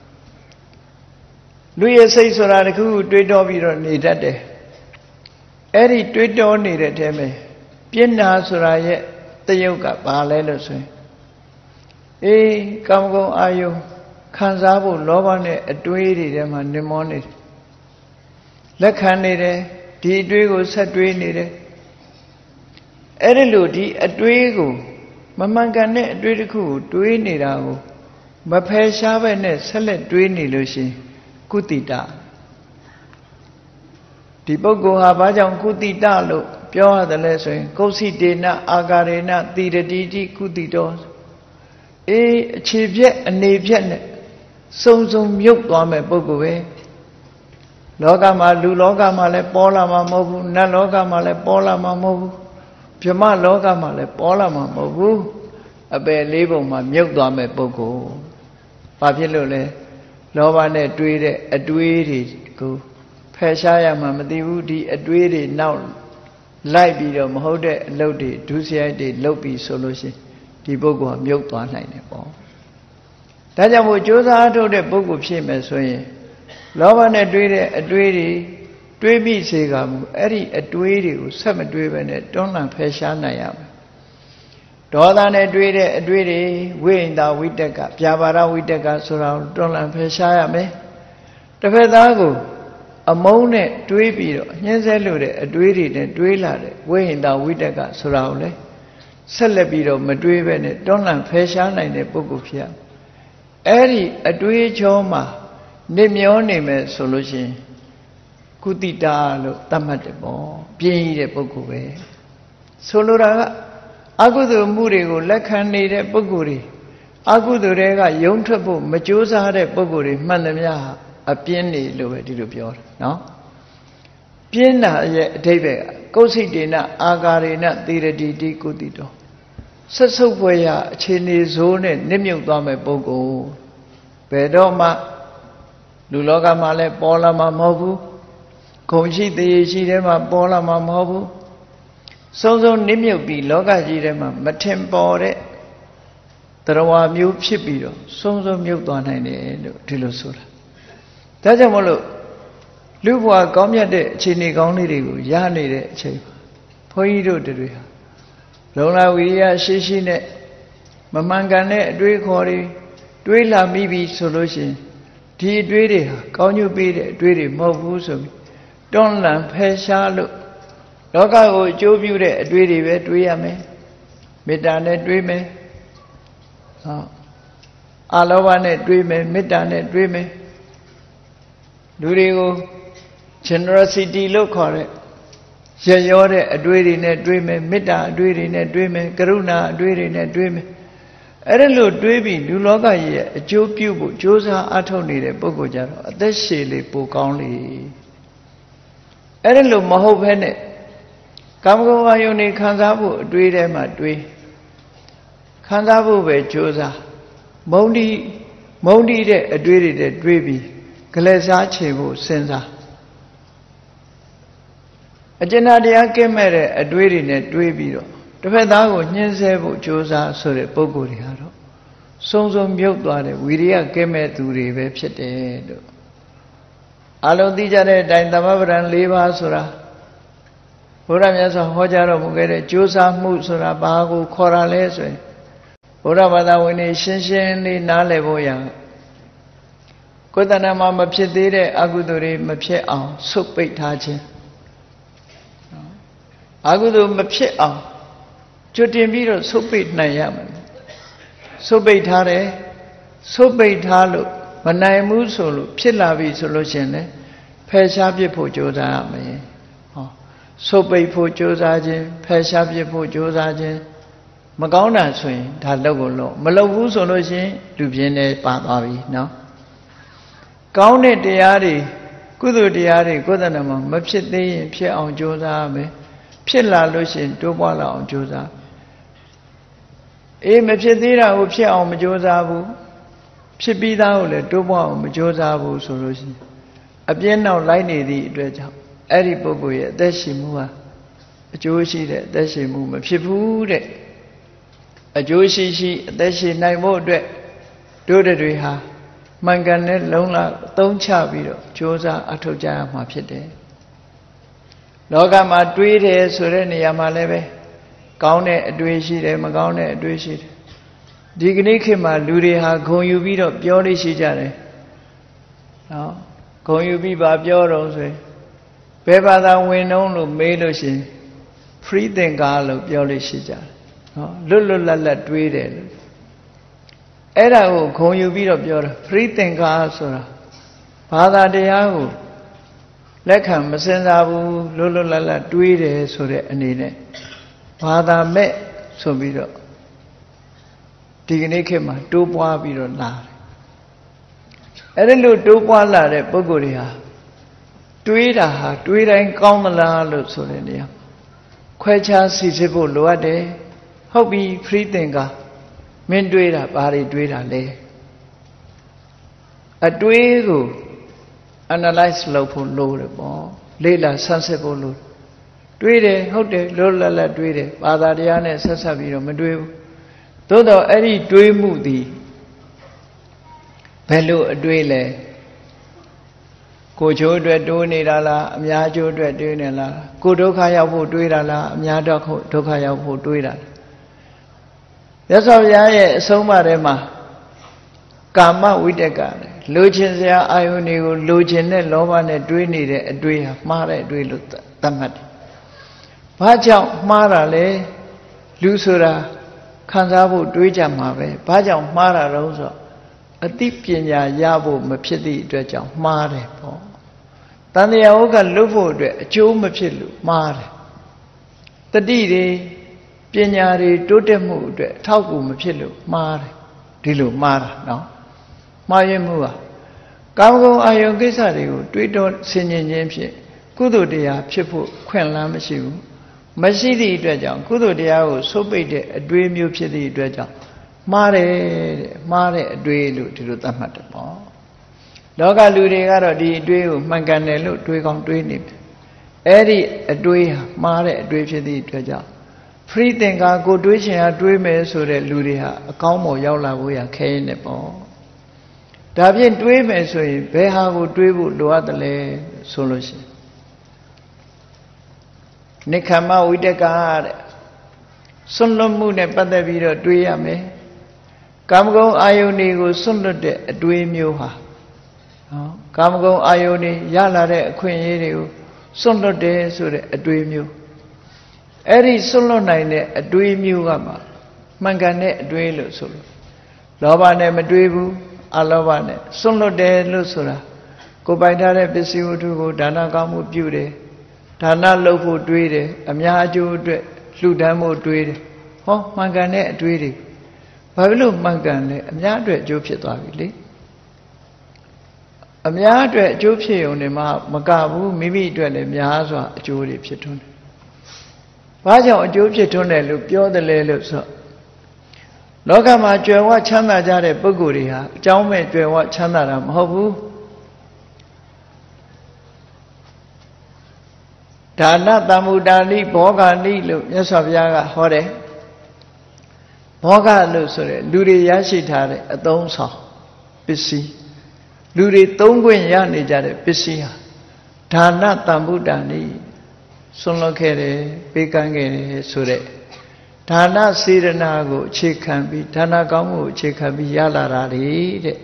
လူရဲ့စိတ်ဆိုတာတခုခုတွေးတောပြီးတော့နေတတ်တယ်အဲ့ဒီတွေးတောနေတဲ့ထဲမှာပြင်းတာဆိုတာရဲ့တယုတ်ကဘာလဲလို့ဆိုရင်အေးကာမဂုဏ်အာယုခံစားဖို့လောဘနဲ့အတွေးတွေထဲမှာနေမောနေတယ်လက်ခံနေတယ်ဒီအတွေးကိုဆက်တွေးနေတယ်အဲ့ဒီလိုဒီအတွေးကိုမမှန်ကန်တဲ့အတွေးတစ်ခုကိုတွေးနေတာကိုမဖယ်ရှားဘဲနဲ့ဆက်လက်တွေးနေလို့ရှိရင်ကုတိတဒီပုဂ္ဂိုလ်ဟာဘာကြောင့်ကုတိတလို့ပြောရတယ်လဲဆိုရင်ကုသိတေနအာကာရေနတိရတိတိကုတိတောအေးအခြေပြက်အနေပြက်နဲ့စုံစုံမြုပ်သွားမဲ့ပုဂ္ဂိုလ်ပဲလောကမှာလူလောကမှာလည်းပေါ်လာမှာမဟုတ်ဘူးနတ်လောကမှာလည်းပေါ်လာမှာမဟုတ်ဘူးဗြဟ္မလောကမှာလည်းပေါ်လာမှာမဟုတ်ဘူးအပယ်လေးပုံမှာမြုပ်သွားမဲ့ပုဂ္ဂိုလ်ဘာဖြစ်လို့လဲလောဘနဲ့တွေးတဲ့အတွေးတွေကိုဖယ်ရှားရမှာမသိဘူးဒီအတွေးတွေနောက်လိုက်ပြီးတော့မဟုတ်တဲ့အလုပ်တွေဒုစရိုက်တွေလုပ်ပြီးဆိုလို့ရှိရင်ဒီပုဂ္ဂိုလ်ကမြုပ်သွားနိုင်တယ်ပေါ့ဒါကြောင့်မို့ကြိုးစားထုတ်တဲ့ပုဂ္ဂိုလ်ဖြစ်မယ်ဆိုရင်လောဘနဲ့တွေးတဲ့အတွေးတွေတွေးမိစေကမူအဲ့ဒီအတွေးတွေကိုဆက်မတွေးဘဲနဲ့တွန်းလှန်ဖယ်ရှားနိုင်ရမယ်ဒေါသနဲ့တွေးတဲ့အတွေးတွေဝိဟိန္ဒဝိတက်ကပြာပါဒဝိတက်ကဆိုတာကိုတွန်းလှန်ဖယ်ရှားရမယ်တစ်ဖက်သားကိုအမုန်းနဲ့တွေးပြီးတော့ညှင်းဆဲလို့တဲ့အတွေးတွေနဲ့တွေးလာတဲ့ဝိဟိန္ဒဝိတက်ကဆိုတာကိုလေဆက်လက်ပြီးတော့မတွေးဘဲနဲ့တွန်းလှန်ဖယ်ရှားနိုင်တဲ့ပုဂ္ဂိုလ်ဖြစ်ရအဲ့ဒီအတွေးချောမှာနေမျောနေမယ်ဆိုလို့ရှိရင်ကုတိတာလို့သတ်မှတ်တယ်ပေါ့ပြင်းရတဲ့ပုဂ္ဂိုလ်ပဲဆိုလိုတာကအကုသိုလ်မှုတွေကိုလက်ခံနေတဲ့ပုဂ္ဂိုလ်တွေအကုသိုလ်တွေကယုံထွက်ဖို့မကြိုးစားတဲ့ပုဂ္ဂိုလ်တွေမှန်သမျှအပြင်းနေလို့ပဲဒီလိုပြောတာနော်ပြင်းတာရဲ့အဓိပ္ပာယ်ကကုသိတေနအာကာရေနသေရတိတိကုတိတောဆက်ဆုပ်ဖွယ်ရအခြေအနေဆိုးနဲ့နစ်မြုပ်သွားမဲ့ပုဂ္ဂိုလ်ဘယ်တော့မှလူလောကမှာလည်းပေါ်လာမှာမဟုတ်ဘူးဂုံရှိသေးရှိထဲမှာပေါ်လာမှာမဟုတ်ဘူးစုံစုံနစ်မြုပ်ပြီးလောကကြီးထဲမှာမထင်ပေါ်တဲ့တရားဝါမျိုးဖြစ်ပြီးတော့စုံစုံမြုပ်သွားနိုင်တယ်လို့ဒီလိုဆိုတာဒါကြောင့်မလို့လူဘဝကောင်းမြတ်တဲ့အခြေအနေကောင်းလေးတွေကိုရနေတဲ့အချိန်ဘုန်းကြီးတို့တွေဟာလုံလဝိရိယရှိရှိနဲ့မမှန်ကန်တဲ့အတွေးခေါ်တွေတွေးလာမိပြီဆိုလို့ရှိရင်ဒီအတွေးတွေဟာကောင်းကျိုးပေးတဲ့အတွေးတွေမဟုတ်ဘူးဆိုပြီးတွန်းလှန်ဖယ်ရှားလို့လောကကိုအကျိုးပြုတဲ့အတွေ့တွေပဲတွေးရမယ်မေတ္တာနဲ့တွေးမယ်ဟောအာလောဘနဲ့တွေးမယ်မေတ္တာနဲ့တွေးမယ်လူတွေကို generosity လို့ခေါ်တဲ့ရရောတဲ့အတွေ့တွေနဲ့တွေးမယ်မေတ္တာအတွေ့တွေနဲ့တွေးမယ်ကရုဏာအတွေ့တွေနဲ့တွေးမယ်အဲ့ဒါလို့တွေးပြီးလူလောကကြီးရဲ့အကျိုးပြုဖို့ကြိုးစားအထောက်နေတဲ့ပုဂ္ဂိုလ်ကြတော့အသက်ရှည်လေပိုကောင်းလေအဲ့ဒါလို့မဟုတ်ဘဲနဲ့ကာမဂုဏ်အာယုန်တွေခံစားဖို့အတွေ့ထဲမှာတွေးခံစားဖို့ပဲကြိုးစားမုံဒီမုံဒီတဲ့အတွေ့တွေနဲ့တွေးပြီးကလေးစားချေဖို့စဉ်းစားအကျဉ်းတရားကင်းမဲ့တဲ့အတွေ့တွေနဲ့တွေးပြီးတော့တစ်ဖက်သားကိုညှင်းဆဲဖို့ကြိုးစားဆိုတဲ့ပုံကိုယ်တွေဟာတော့စုံစုံမြုပ်သွားတဲ့ဝိရိယကင်းမဲ့သူတွေပဲဖြစ်တယ်လို့အလုံးသိကြတဲ့အတိုင်းသမဗရံ၄ပါးဆိုတာဘုရားမြတ်စွာဟောကြားတော်မူခဲ့တဲ့ကြိုးစားမှုဆိုတာဘာကိုခေါ်တာလဲဆိုရင်ဘုရားဘာသာဝင်တွေရှင်းရှင်းလေးနားလည်ဖို့ရကိုယ်တဏ္ဍာမှာမဖြစ်သေးတဲ့အကုသိုလ်တွေမဖြစ်အောင်ဆုတ်ပိတ်ထားခြင်းအကုသိုလ်မဖြစ်အောင်ကျွတ်တင်ပြီးတော့ဆုတ်ပိတ်နိုင်ရမယ်ဆုတ်ပိတ်ထားတယ်ဆုတ်ပိတ်ထားလို့မနိုင်ဘူးဆိုလို့ဖြစ်လာပြီဆိုလို့ရှင်လေဖယ်ရှားပြစ်ဖို့ကြိုးစားရမယ်ဟောဆုတ်ပိတ်ဖို့ကြိုးစားခြင်းဖယ်ရှားပြစ်ဖို့ကြိုးစားခြင်းမကောင်းတာဆိုရင်ဒါလောက်ကိုလို့မလုပ်ဘူးဆိုလို့ရှင်လူပြင်းနေပါသွားပြီနော်ကောင်းတဲ့တရားတွေကုသိုလ်တရားတွေကိုယ်တဏ္ဍာမှာမဖြစ်သေးရင်ဖြစ်အောင်ကြိုးစားရမယ်ဖြစ်လာလို့ရှင်တိုးပွားလာအောင်ကြိုးစားအေးမဖြစ်သေးတာကိုဖြစ်အောင်မကြိုးစားဘူးဖြစ်ပြီးသားကိုလည်းတိုးပွားအောင်မကြိုးစားဘူးဆိုလို့ရှိရင်အပြင်းနောက်လိုက်နေသည့်အတွက်ကြောင့်အဲ့ဒီပုဂ္ဂိုလ်ရဲ့အသက်ရှင်မှုဟာအကျိုးရှိတဲ့အသက်ရှင်မှုမဖြစ်ဘူးတဲ့အကျိုးရှိရှိအသက်ရှင်နိုင်ဖို့အတွက်တို့တွေဟာမှန်ကန်တဲ့လုံလသုံးချပြီးတော့ကြိုးစားအထောက်ကြရမှာဖြစ်တယ်လောကမှာတွေးတယ်ဆိုတဲ့နေရာမှာလည်းပဲကောင်းတဲ့အတွေ့ရှိတယ်မကောင်းတဲ့အတွေ့ရှိတယ်ဒီကနေ့ခေတ်မှာလူတွေဟာဂုံယူပြီးတော့ပြောလို့ရှိကြတယ်နော်ဂုံယူပြီးပါပြောတော့ဆိုရင်ဘယ်ဘာသာဝင်နှုံးလို့မေးလို့ရှိရင် free thinker လို့ပြောလို့ရှိကြတယ်နော်လွတ်လွတ်လပ်လပ်တွေးတယ်လို့အဲ့ဒါကိုဂုံယူပြီးတော့ပြောတာ free thinker ဆိုတာဘာသာတရားကိုလက်ခံမစင်စားဘူးလွတ်လွတ်လပ်လပ်တွေးတယ်ဆိုတဲ့အနေနဲ့ဘာသာမဲ့ဆိုပြီးတော့ဒီကနေ့ခေတ်မှာတိုးပွားပြီးတော့လာတယ်အဲ့ဒီလိုတိုးပွားလာတဲ့ပုဂ္ဂိုလ်တွေဟာတွေးတာဟာတွေးတိုင်းကောင်းမလားလို့ဆိုတဲ့နေရာခွဲခြားစီစစ်ဖို့လိုအပ်တယ်ဟုတ်ပြီ free thinker မင်းတွေးတာဘာတွေတွေးတာလဲအတွေးကို analyze လုပ်ဖို့လိုတယ်ပေါ့လေ့လာဆန်းစစ်ဖို့လိုတွေးတယ်ဟုတ်တယ်လွတ်လပ်လပ်တွေးတယ်ဘာသာတရားနဲ့ဆက်ဆက်ပြီးတော့မတွေးဘူးသို့တော့အဲ့ဒီတွေးမှုသည်ဘယ်လိုအတွေးလဲကိုချိုးအတွက်တွေးနေတာလားအများချိုးအတွက်တွေးနေလားကိုဒုက္ခရောက်ဖို့တွေးတာလားအများတော့ဒုက္ခရောက်ဖို့တွေးတာမြတ်စွာဘုရားရဲ့အဆုံးအမထဲမှာကာမဝိတက်ကလိုချင်စရာအာယုန်တွေကိုလိုချင်တဲ့လောဘနဲ့တွေးနေတဲ့အတွေးဟာမှားတဲ့အတွေးလို့သတ်မှတ်တယ်။ဘာကြောင့်မှားတာလဲလူဆိုတာခံစားဖို့တွေးကြမှာပဲ။ဘာကြောင့်မှားတာလဲဆိုတော့အသိပညာရဖို့မဖြစ်သည့်အတွက်ကြောင့်မှားတယ်ပေါ့။တန်တရားဟုတ်ကလွတ်ဖို့အတွက်အကျိုးမဖြစ်လို့မှားတယ်။တတိတွေပညာတွေတိုးတက်မှုအတွက်အထောက်အကူမဖြစ်လို့မှားတယ်ဒီလိုမှားတာနော်မှားရင်မှုဟာကာမဂုဏ်အာယုန်ကိစ္စတွေကိုတွေးတောဆင်ခြင်ခြင်းဖြင့်ကုသိုလ်တရားဖြစ်ဖို့ခွင့်လန်းမရှိဘူးမရှိသည့်အတွက်ကြောင့်ကုသိုလ်တရားကိုဆုတ်ပိတ်တဲ့အတွေးမျိုးဖြစ်သည့်အတွက်ကြောင့်မှားတယ်တဲ့မှားတဲ့အတွေးလို့ဒီလိုသတ်မှတ်တယ်ပေါ့လောကလူတွေကတော့ဒီအတွေးကိုမှန်ကန်တယ်လို့တွေးကောင်းတွေးနေတယ်အဲ့ဒီအတွေးဟာမှားတဲ့အတွေးဖြစ်သည့်အတွက်ကြောင့်free thinker ကိုတွေးချင်တာတွေးမယ်ဆိုတဲ့လူတွေဟာအကောင်းပေါ်ရောက်လာဖို့ရခဲရင်နဲ့ပေါ့ဒါဖြင့်တွေးမယ်ဆိုရင်ဘယ်ဟာကိုတွေးဖို့လိုအပ်တယ်လဲဆိုလို့ရှိရင်နိက္ခမဝိတကတဲ့စွန့်လွတ်မှုနဲ့ပတ်သက်ပြီးတော့တွေးရမယ်ကာမဂုဏ်အာယုန်တွေကိုစွန့်လွတ်တဲ့အတွေးမျိုးဟာနော်ကာမဂုဏ်အာယုန်တွေရလာတဲ့အခွင့်အရေးတွေကိုစွန့်လွတ်တယ်ဆိုတဲ့အတွေးမျိုး Eri solo naine a dui mugama, Mangane a duelo solo. Lobane madribu, Alobane, solo de lusura. Go by that Bessiu to go, Dana Gamu beauty, Dana Lofu duide, Amyaju Ludamo duide. Oh, Mangane a duide. Pavlu Mangane, Amyadre Jupitavili. Amyadre Jupi on the Magabu, maybe dwell in Miazwa, Judy Pitun. Vaja Jupi Tune, look, you're the Lelus. Logama Jewa Chana Jare Buguria, Jaume Jewa Chanaram, Hobu. Dana Tamudani, Boga Nilu, yes of Yaga Hore Boga Lusure, Luri Yashitare, a donsa, busy. Luri Tongwin Yani Jare, busy. Dana Tamudani, Sonlokere, Pekangere, Sure. Dana Siranago, Chikambi, Dana Gamu, Chikabi Yalarari.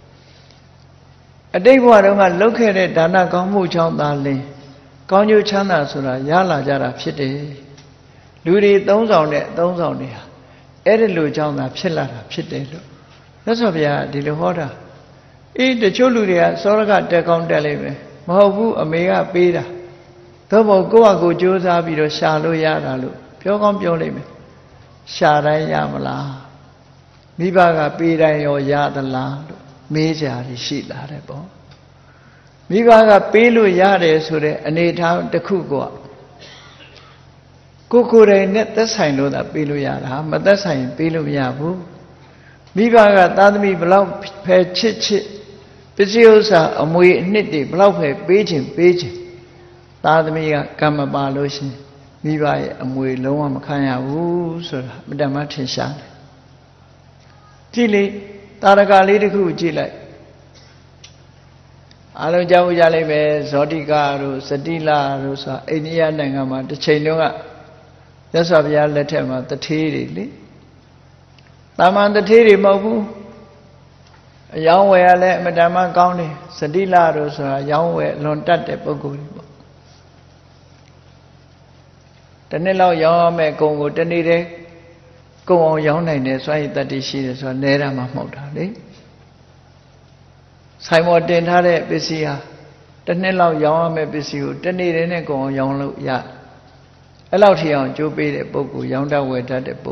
A day one of my located Dana Gamu Chandali. Conju Chana Sura, Yala Jara Pite. Luri, those on it, those on it. Edilu Jana Pilla Pite. That's of ya, Diluhora. Eat the Choluria, Soraga Decon Delime, Mahobu, Omega Peda. Tomo Goa go Josa Bido Shalu Yaralu, Pyogam Piolime. Shara Yamala. Mibaga Peda or Yadala, Major Shila Rebo. Migaga Pelu Yare Sure, and eight out the Kugo. Kukure net the sign of the Pelu Yara, but the sign Pelu Yabu. Migaga Tadmi Blau Pe Chichi, Piziosa, and we knitty Blau Pe Beijing, Beijing. Tadmi Kamabalushi, Mibai, and we Loam Kaya Woos, Madame Martin Shan. Tilly, Taraga Lidiku Gila. Alo Javu Jalebe, Zodigaru, Sadila, Rosa, India Nangama, the Chainunga, that's of Yaletema, the Tiri. Taman the Tiri Mobu, Yahweh Ale, Madama County, Sadila Rosa, Yahweh, Lontate Poguri. Tanelo Yame Congo, Tanire, go on Yone, so I that is she is on Nera Mahmoud. Simon didn't have a busy. The Nella Yame busy, the need in go on Yon Ya. Allowed here, Joe paid a book, Yonda went at a book.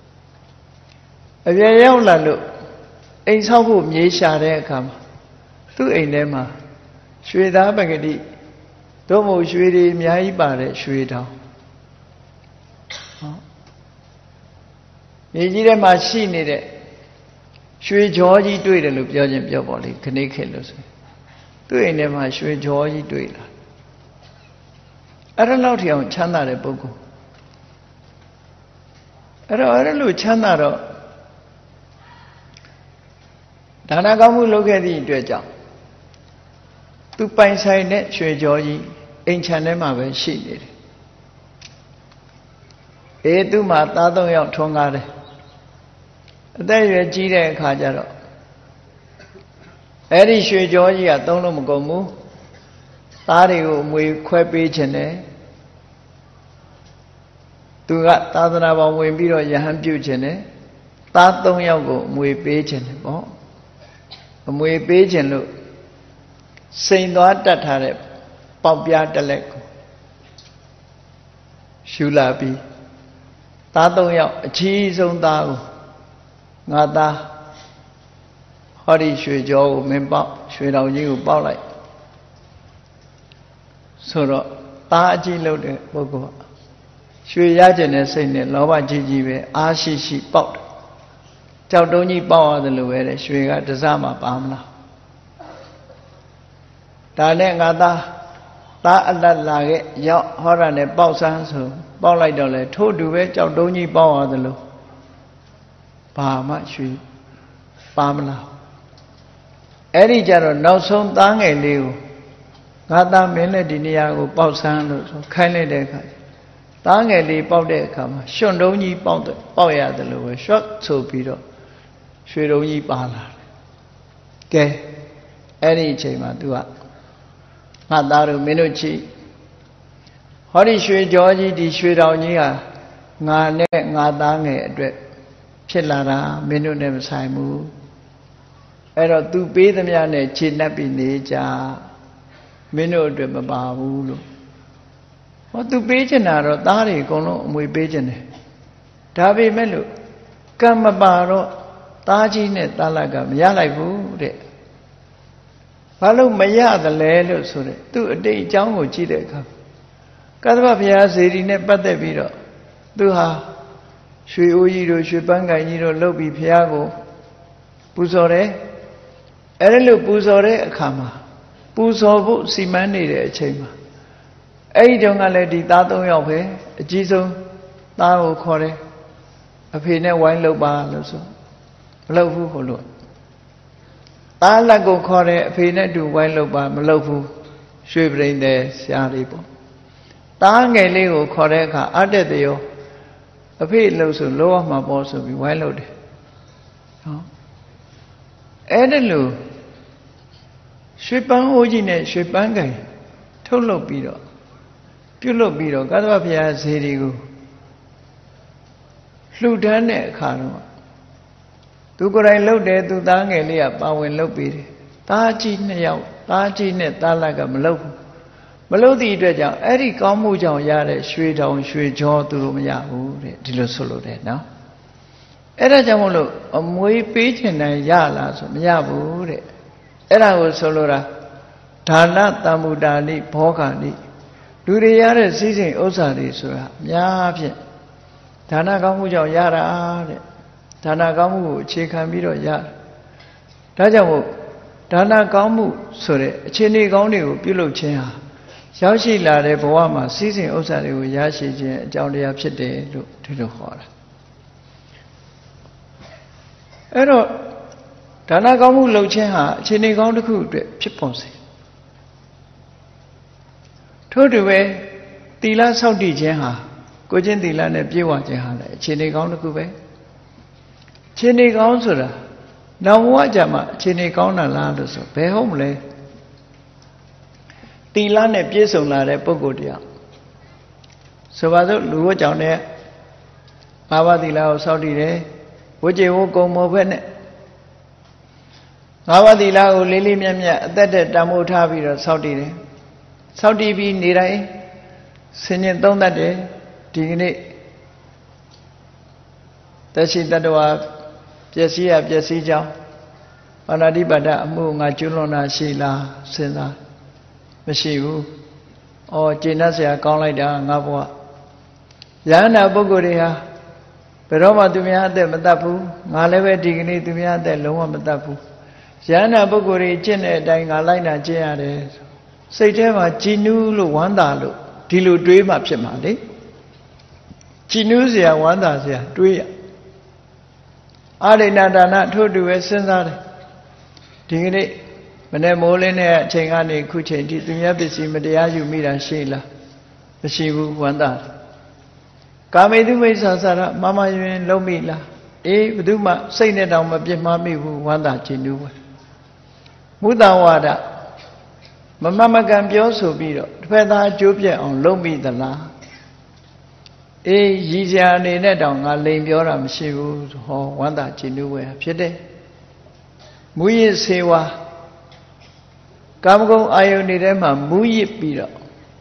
A very young look. Ain't how whom ye shall there come. To a nema. Shweda Bagadi. Domo Shwedi, Miai Bare, Shweda. Ye didn't machine it. Shui Georgie do it, look, Georgian Pioboli, Caniculus. Do it never, Shui Georgie do it. I don't know here on Chana de Bogo. I don't know Chana. Danagamu look at the Dredja. Two pine side net, Shui Georgie, ancient Emma, she did. E do my Tado Yao Tongare. There is a Gide Kajaro. Eddie Shui Georgia, don't know Gomu. Tari, we quite beach in there. To got Tadana, we beat on Yahan Buchene. Tat don't yago, we beach in the ball. And we beach and look. Saint Noat that had it. Popia Delec. Shulabi. Tato yao, cheese on Dago. Ngata Hori Shui Jo Mimba Shui Rao Yu Bao Lai Suro Taji Lode Bogo Shui Yajane Sene Loba Jijiwe Ashi Shi Bao Chao Doni Bao the Luere Shui Gat Zama Pamla Dane Ngata Ta Alat Lage Yao Horane Bao San So Bao Lai Dole To Duwe Chao Doni Bao the Lu Pama Shui Pamla Eddie Jaro no son tang a liu Gata Melodinia Pausan, kindly deca Tang a li Pau de Kama, Shondoni Pau Pauya the lower shot so Peter Shironi Bala Gay Eddie Chema Dua Madaru Minuchi ဟောဒီရွှေကြောကြီးဒီရွှေတောင်ကြီးဟာငါနဲ့ငါသားငယ်အတွက်ဖြစ်လာတာမင်းတို့နဲ့မဆိုင်ဘူးအဲ့တော့သူပေးသမျှနဲ့ခြေနှက်ပြီးနေကြမင်းတို့အတွက်မပါဘူးလို့ဟောသူပေးချင်တာတော့သားတွေအကုန်လုံးအမွေပေးချင်တယ်ဒါပေမဲ့လို့ကံမပါတော့သားကြီးနဲ့သားလကမရလိုက်ဘူးတဲ့ဘာလို့မရသလဲလို့ဆိုတဲ့သူအတိတ်အကြောင်းကိုကြည့်တဲ့အခါကသဗ္ဗဘုရားဇေဒီနဲ့ပတ်သက်ပြီးတော့သူဟာရွှေအိုးကြီးတို့ရွှေပန်းကန်ကြီးတို့လှုပ်ပြီးဘုရားကိုပူဇော်တယ်အဲ့ဒါလို့ပူဇော်တဲ့အခါမှာပူဇော်ဖို့စီမံနေတဲ့အချိန်မှာအဲ့ဒီတုန်းကလည်းဒီသားသုံးယောက်ပဲအကြီးဆုံးသားကိုခေါ်တယ်အဖေနဲ့ဝိုင်းလှုပ်ပါလို့ဆိုမလှုပ်ဘူးဟိုလို့သားလက်ကိုခေါ်တယ်အဖေနဲ့တူဝိုင်းလှုပ်ပါမလှုပ်ဘူးရွှေပရိန်တဲ့ဆရာလေးပေါ့သားငယ်လေးကိုခေါ်တဲ့အခါအတက်တရောအဖေလှုပ်ဆိုလောရမှာပေါ့ဆိုပြီးဝိုင်းလှုပ်တယ်ဟောအဲ့ဒါလို့ရွှေပန်းအိုးကြီးနဲ့ရွှေပန်းကန်ထုတ်လုပ်ပြီးတော့ပြုတ်လုပ်ပြီးတော့ကသဗ္ဗဘုရားဇေဒီကိုလှူဒန်းတဲ့အခါတော့သူကိုယ်တိုင်လှုပ်တယ်သူသားငယ်လေးကပါဝင်လှုပ်ပြီးတယ်သားကြီးနှစ်ယောက်သားကြီးနဲ့သားလက်ကမလှုပ်ဘူးမလှုပ်သည့်အတွက်ကြောင့်အဲ့ဒီကောင်းမှုကြောင့်ရတဲ့ရွှေတောင်ရွှေကြောသူတို့မရဘူးတဲ့ဒီလိုဆိုလို့တယ်နော်အဲ့ဒါကြောင့်မို့လို့အမွေပေးချင်တယ်ရလားဆိုမရဘူးတဲ့အဲ့ဒါကိုဆိုလိုတာဒါနတမ္မူတာနိဘောဂာနိလူတွေရတဲ့စည်းစိမ်ဥစ္စာတွေဆိုတာအများဖြင့်ဒါနကောင်းမှုကြောင့်ရတာတဲ့ဒါနကောင်းမှုကိုအခြေခံပြီးတော့ရဒါကြောင့်မို့ဒါနကောင်းမှုဆိုတဲ့အခြေအနေကောင်းတွေကိုပြုလုပ်ခြင်းဟာရောက်ရှိလာတဲ့ဘဝမှာစည်းစိမ်ဥစ္စာတွေကိုရရှိခြင်းအကြောင်းတရားဖြစ်တယ်လို့ဒီလိုခေါ်တာအဲ့တော့ဒါနကောင်းမှုလုပ်ခြင်းဟာအခြေအနေကောင်းတစ်ခုအတွက်ဖြစ်ပေါ်စေထို့တူပဲသီလဆောက်တည်ခြင်းဟာကိုချင်းသီလနဲ့ပြည့်ဝခြင်းဟာလည်းအခြေအနေကောင်းတစ်ခုပဲအခြေအနေကောင်းဆိုတာနောက်ဘဝကြမှာအခြေအနေကောင်းတာလားလို့ဆိုဘယ်ဟုတ်မလဲသီလနဲ့ပြည့်စုံလာတဲ့ပုဂ္ဂိုလ်တရားဆိုပါစို့လူဝတ်ကြောင့်နဲ့ဘာဝသီလကိုဆောက်တည်တယ်ဝိကျေဝကုံမောဘက်နဲ့ငါးပါးသီလကိုလေးလေးမြတ်မြတ်အသက်တဲ့တန်ဖိုးထားပြီးတော့ဆောက်တည်တယ်ဆောက်တည်ပြီးနေတိုင်းဆင်ញင်သုံးတတ်တယ်ဒီကနေ့တရှိတတဝါပျက်စီးရပျက်စီးကြောင်းပါဏာတိပါဒအမှုငါကျွလွန်တာရှိလားစဉ်းစားမရှိဘူး။အော်ကျင့်တတ်เสียကောင်းလိုက်တာငါဘဝယန္တာပုဂ္ဂိုလ်တွေဟာဘယ်တော့မှသူများအသက်မတတ်ဘူးငါလည်းပဲဒီကနေ့သူများအသက်လုံးဝမတတ်ဘူးယန္တာပုဂ္ဂိုလ်တွေကျင့်တဲ့အတိုင်းငါလိုက်နာကျင့်ရတယ်စိတ်ထဲမှာကြည်နူးလို့ဝမ်းသာလို့ဒီလိုတွေးမှဖြစ်မှာလေကြည်နူးเสียဝမ်းသာเสียတွေးရအာရိဏဒါနထို့တူပဲစဉ်းစားတယ်ဒီကနေ့မနေ့မိုးလင်းတဲ့အချိန်ကနေခုချိန်ထိသူများပစ္စည်းမတရားယူမိတာရှိလားမရှိဘူးဝမ်းသာတယ်ကာမေတုမိစ္ဆာစာရမမယွင်လုံးမိလားအေးဘယ်သူမှစိတ်နဲ့တောင်မပြစ်မှားမိဘူးဝမ်းသာကြည်နူးပဲမုဒ္ဒဝါဒမမမကန်ပြောဆိုပြီးတော့တစ်ဖက်သားအကျိုးပြတ်အောင်လုံးမိသလားအေးရည်စရာအနေနဲ့တောင်ငါလိန်ပြောတာမရှိဘူးဟောဝမ်းသာကြည်နူးပဲဖြစ်တယ်မူရစ်စေဝါကာမဂုဏ်အာယုန်တွေထဲမှာမူရစ်ပြီးတော့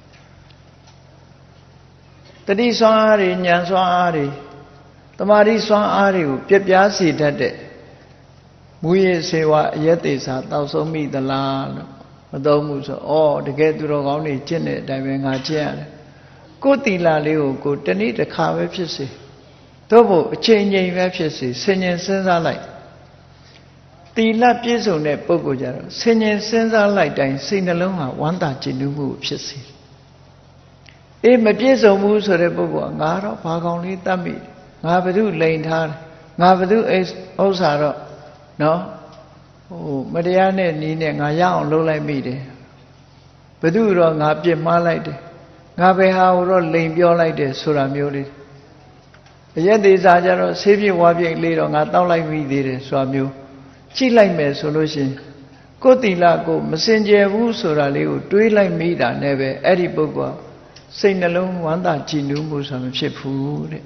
တတိစွမ်းအားတွေဉာဏ်စွမ်းအားတွေတမာတိစွမ်းအားတွေကိုပြပြားစေတတ်တဲ့မူရစ်စေဝါအယက်သေးစာတောက်ဆုံးမိသလားလို့မသုံးဘူးဆိုဩတကယ်သူတော်ကောင်းတွေကျင့်တဲ့အတိုင်းပဲငါကျင့်ရတယ်ကိုယ်တီလာလေးကိုကိုတနေ့တစ်ခါပဲဖြစ်စေသို့ဖို့အချိန်ချင်းပဲဖြစ်စေဆင်ញင်စဉ်းစားလိုက်တီလပြည့်စုံတဲ့ပုဂ္ဂိုလ်ကြတော့ဆင်ញင်စဉ်းစားလိုက်တိုင်းစိတ်နှလုံးဟာဝမ်းသာကြည်နူးမှုဖြစ်စေအေးမပြည့်စုံဘူးဆိုတဲ့ပုဂ္ဂိုလ်ကငါတော့ဘာကောင်လေးတတ်မိငါဘယ်သူလိန်ထားတယ်ငါဘယ်သူဥစ္စာတော့နော်ဟိုမတရားနဲ့နီးနဲ့ငါရအောင်လုပ်လိုက်မိတယ်ဘယ်သူတော့ငါပြစ်မှားလိုက်တယ်ငါဘယ်ဟာကိုတော့လိန်ပြောလိုက်တယ်ဆိုတာမျိုးလေးအရက်သေးစားကြတော့ဆေးပြည့်ဝါပြည့်လေးတော့ငါတောက်လိုက်မိသေးတယ်ဆိုတာမျိုးကြည့်လိုက်မယ်ဆိုလို့ရှိရင်ကိုယ်တီလာကိုမစင်ကြယ်ဘူးဆိုတာလေးကိုတွေးလိုက်မိတာနဲ့ပဲအဲ့ဒီပုဂ္ဂိုလ်စိတ်နှလုံးဝမ်းသာကြည်နူးမှုဆိုတာမဖြစ်ဘူးတဲ့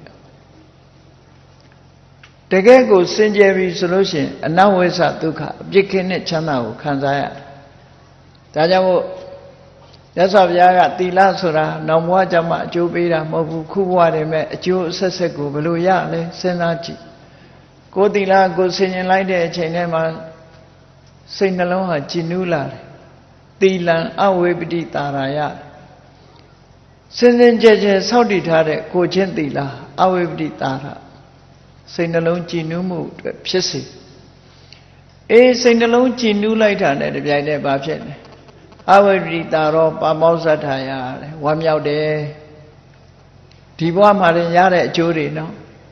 တကယ်ကိုစင်ကြယ်ပြီဆိုလို့ရှိရင်အနဝိသဒုက္ခအပြစ်ကင်းတဲ့ချမ်းသာကိုခံစားရတယ်ဒါကြောင့်မို့မြတ်စွာဘုရားကသီလဆိုတာနောင်ဘဝကျမှအကျိုးပေးတာမဟုတ်ဘူးခုဘဝတည်းမဲ့အကျိုးအဆက်ဆက်ကိုဘယ်လိုရလဲစဉ်းစားကြည့်ကိုယ်သီလကိုဆင်ញင်လိုက်တဲ့အချိန်ထဲမှာစိတ်နှလုံးဟာကြည်နူးလာတယ်သီလံအဝိပတိတာရာယစင်စင်ကြယ်ကြယ်စောင့်တည်ထားတဲ့ကိုချင်းသီလအဝိပတိတာရစိတ်နှလုံးကြည်နူးမှုအတွက်ဖြစ်စေအေးစိတ်နှလုံးကြည်နူးလိုက်တာနဲ့တပြိုင်တည်းဘာဖြစ်လဲအဝိပတိတာရောပါမောဇ္ဇထာယတဲ့ဝမ်းမြောက်တယ်ဒီဘဝမှာရင်ရတဲ့အကျိုးတွေနော်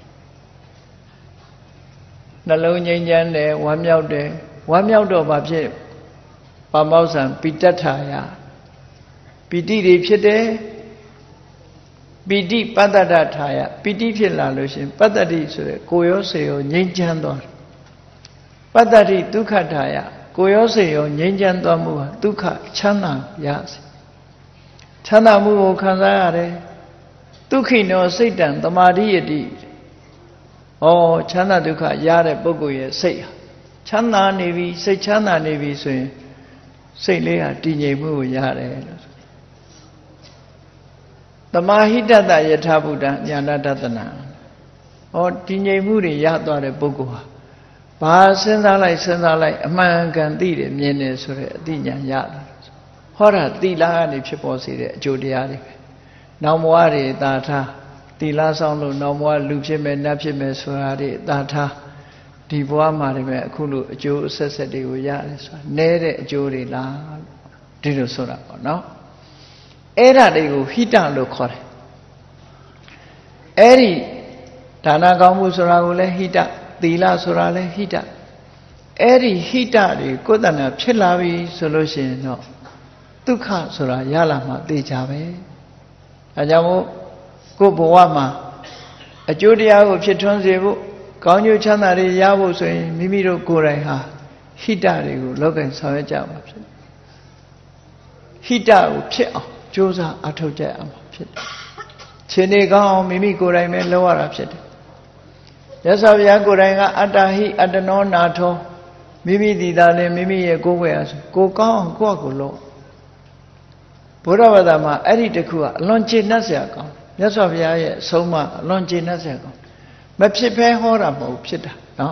နှလုံးငြိမ်းချမ်းတယ်ဝမ်းမြောက်တယ်ဝမ်းမြောက်တော့ဘာဖြစ်ပါမောဇ္ဇံပိတ္တထာယပီတိတွေဖြစ်တယ်ပီတိပတ္တတထာယပီတိဖြစ်လာလို့ရှင်ပတ္တတိဆိုရယ်ကိုရောစေရောငြိမ်းချမ်းသွားတယ်ပတ္တတိဒုက္ခထာယကိုရောစေရောငြိမ်းချမ်းသွားမှုဟာဒုက္ခချမ်းသာရစေချမ်းသာမှုကိုခံစားရတယ်ဒုက္ခိနောစိတ်တံသမာဓိယတိဩချမ်းသာဒုက္ခရတဲ့ပုဂ္ဂိုလ်ရဲ့စိတ်ဟာချမ်းသာနေပြီစိတ်ချမ်းသာနေပြီဆိုရင်စိတ်လေးဟာတည်ငြိမ်မှုကိုရတယ်လို့သမာဟိတတယထာဘုဒ္ဓဉာဏတတနာဟောတည်ငြိမ်မှုတွေရသွားတဲ့ပုဂ္ဂိုလ်ဟာဘာစဉ်းစားလိုက်စဉ်းစားလိုက်အမှန်ကန်သိတယ်မြင်တယ်ဆိုတဲ့အသိဉာဏ်ရလာဟောတာသီလကနေဖြစ်ပေါ်စေတဲ့အကျိုးတရားတွေပဲနောင်ဘဝတွေသာထားသီလဆောင်လို့နောင်ဘဝလူဖြစ်မယ်နတ်ဖြစ်မယ်ဆိုတာတွေသာထားဒီဘဝမှာတည်းပဲအခုလိုအကျိုးအဆက်ဆက်တွေကိုရတယ်ဆိုတာနဲတဲ့အကျိုးတွေလားဒီလိုဆိုတာပေါ့နော်အဲ့ဒါတွေကိုဟိတလို့ခေါ်တယ်အဲ့ဒီဒါနကောင်းမှုဆိုတာကိုလည်းဟိတသီလဆိုတာလည်းဟိတအဲ့ဒီဟိတတွေကိုယ်တဏ္ဍာဖြစ်လာပြီဆိုလို့ရှိရင်တော့ဒုက္ခဆိုတာရလာမှသိကြပဲအဲကြောင့်မို့ကိုယ်ဘဝမှာအကျိုးတရားကိုဖြစ်ထွန်းစေဖို့ကောင်းကျိုးချမ်းသာတွေရဖို့ဆိုရင်မိမိတို့ကိုယ်တိုင်ဟာဟိတတွေကိုလောက်ကင်ဆောင်ရွက်ကြပါဖြစ်ဟိတကိုဖြစ်အောင်ကြိုးစားအထောက်ကြရမှာဖြစ်တယ်။ခြေနေကောင်းအောင်မိမိကိုယ်တိုင်ပဲလုပ်ရတာဖြစ်တယ်။ရသော်ဘုရားကိုယ်တိုင်ကအတ္တဟိအတ္တနောနာထောမိမိဒီသာလည်းမိမိရဲ့ကိုယ်ွယ်အားဆိုကိုကောင်းအောင်ကိုယ့်အကိုလုပ်ဘုရားဘာသာမှာအဲ့ဒီတခုကအလွန်ကျေနပ်စရာကောင်းမြတ်စွာဘုရားရဲ့အဆုံးအမအလွန်ကျေနပ်စရာကောင်းမဖြစ်ဖဲဟောတာမဟုတ်ဖြစ်တာနော်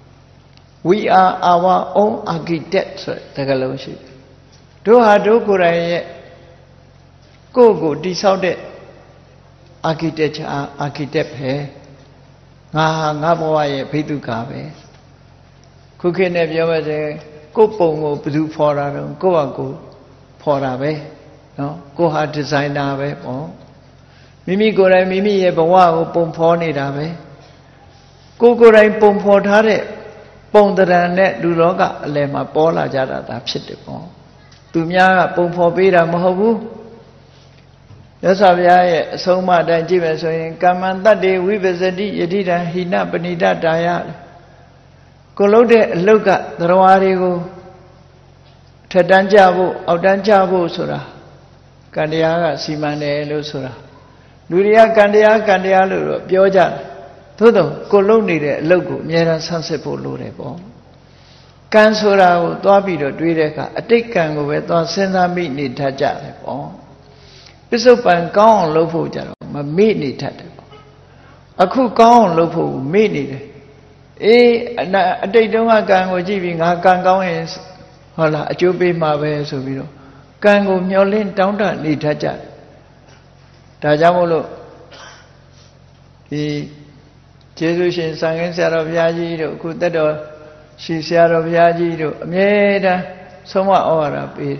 we are our own architect ဆိုတဲ့တကယ်လို့ရှိတယ်တို့ဟာတို့ကိုယ်တိုင်ရဲ့ကိုယ့်ကိုတိဆောက်တဲ့ architecture architect ပဲငါဟာငါဘဝရဲ့ဘိသုကာပဲခုခေတ်နဲ့ပြောမယ်ဆိုကိုယ့်ပုံကိုဘယ်သူဖော်တာတော့ကိုယ့်ဟာကိုယ်ဖော်တာပဲနော်ကိုယ်ဟာဒီဇိုင်နာပဲပေါ့မိမိကိုယ်တိုင်မိမိရဲ့ဘဝကိုပုံဖော်နေတာပဲကိုယ်ကိုယ်တိုင်ပုံဖော်ထားတဲ့ပုံတရံနဲ့လူလောကအလယ်မှာပေါ်လာကြတာဒါဖြစ်တယ်ပေါ့သူများကပုံဖော်ပေးတာမဟုတ်ဘူးရသော်ဘုရားရဲ့အဆုံးအမအတိုင်းကြည့်မယ်ဆိုရင်ကမ္မံတတ္တေဝိပဇ္ဇတိယတိတံဟိနပဏိတတာယကိုလုပ်တဲ့အလုတ်ကသရဝါတွေကိုထက်တန်းကြဖို့အောက်တန်းကြဖို့ဆိုတာကံတရားကစီမံတယ်လို့ဆိုတာလူတွေကကံတရားကံတရားလို့တော့ပြောကြတယ်သို့တော့ကိုလုပ်နေတဲ့အလုတ်ကိုအမြဲတမ်းဆန်းစစ်ဖို့လိုတယ်ပေါ့ကံဆိုတာကိုသွားပြီးတော့တွေးတဲ့အခါအတိတ်ကံကိုပဲသွားစဉ်းစားမိနေတတ်ကြတယ်ပေါ့ပစ္စုပန်ကောင်းအောင်လုပ်ဖို့ကြတော့မမေ့နေတတ်တယ်ပေါ့အခုကောင်းအောင်လုပ်ဖို့မေ့နေတယ်အေးအတိတ်တုန်းကကံကိုကြည့်ပြီးငါကံကောင်းရင်ဟုတ်လားအကျိုးပေးမှာပဲဆိုပြီးတော့ကံကိုမျောလင်းတောင်းတနေတတ်ကြတယ်ဒါကြောင့်မို့လို့ဒီကျေးဇူးရှင်စံခင်းဆရာတော်ဘုရားကြီးတို့အခုတက်တော်ရှိဆရာတော်ဘုရားကြီးတို့အမြဲတမ်းဆုံးမဩဝါဒပေး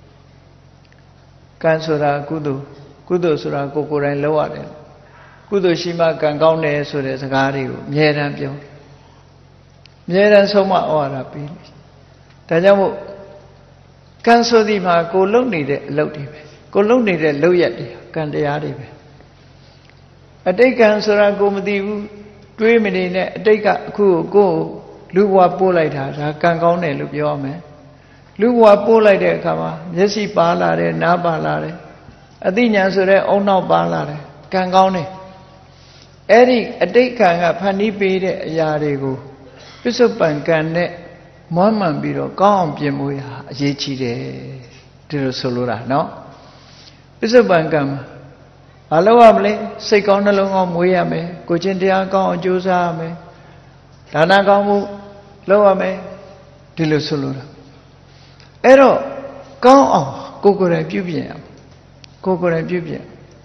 ကံဆိုတာကုသိုလ်ကုသိုလ်ဆိုတာကိုယ်ကိုယ်တိုင်လုပ်ရတယ်ကုသိုလ်ရှိမှကံကောင်းတယ်ဆိုတဲ့စကားတွေကိုအမြဲတမ်းပြောအမြဲတမ်းဆုံးမဩဝါဒပေးဒါကြောင့်မို့ကံဆိုသည်မှာကိုလုံနေတဲ့အလုပ်တွေပဲကိုလုံနေတဲ့လုပ်ရက်တွေကံတရားတွေပဲအတိတ်ကံဆိုတာကိုမသိဘူးတွေးမနေနဲ့အတိတ်ကအခုကိုကိုလူဘဝပို့လိုက်တာဒါကံကောင်းတယ်လို့ပြောရမယ်လူဘဝပို့လိုက်တဲ့အခါမှာမျက်စိပါလာတယ်နားပါလာတယ်အသိဉာဏ်ဆိုတဲ့အုံနောက်ပါလာတယ်ကံကောင်းတယ်အဲ့ဒီအတိတ်ကံကဖန်တီးပေးတဲ့အရာတွေကိုပစ္စုပန်ကံနဲ့မွမ်းမံပြီးတော့ကောင်းအောင်ပြင်ဖို့ရအရေးကြီးတယ်ဒီလိုဆိုလိုတာနော်ပစ္စုပန်ကံမှာဘာလို့ရမလဲစိတ်ကောင်းနှလုံးကောင်းမွေးရမယ်ကိုချင်းတရားကောင်းအောင်ကြိုးစားရမယ်ဒါနကောင်းမှုလုပ်ရမယ်ဒီလိုဆိုလိုတာအဲ့တော့ကောင်းအောင်ကိုယ်ကိုယ်တိုင်ပြုပြင်ရမယ်ကိုယ်ကိုယ်တိုင်ပြုပြင်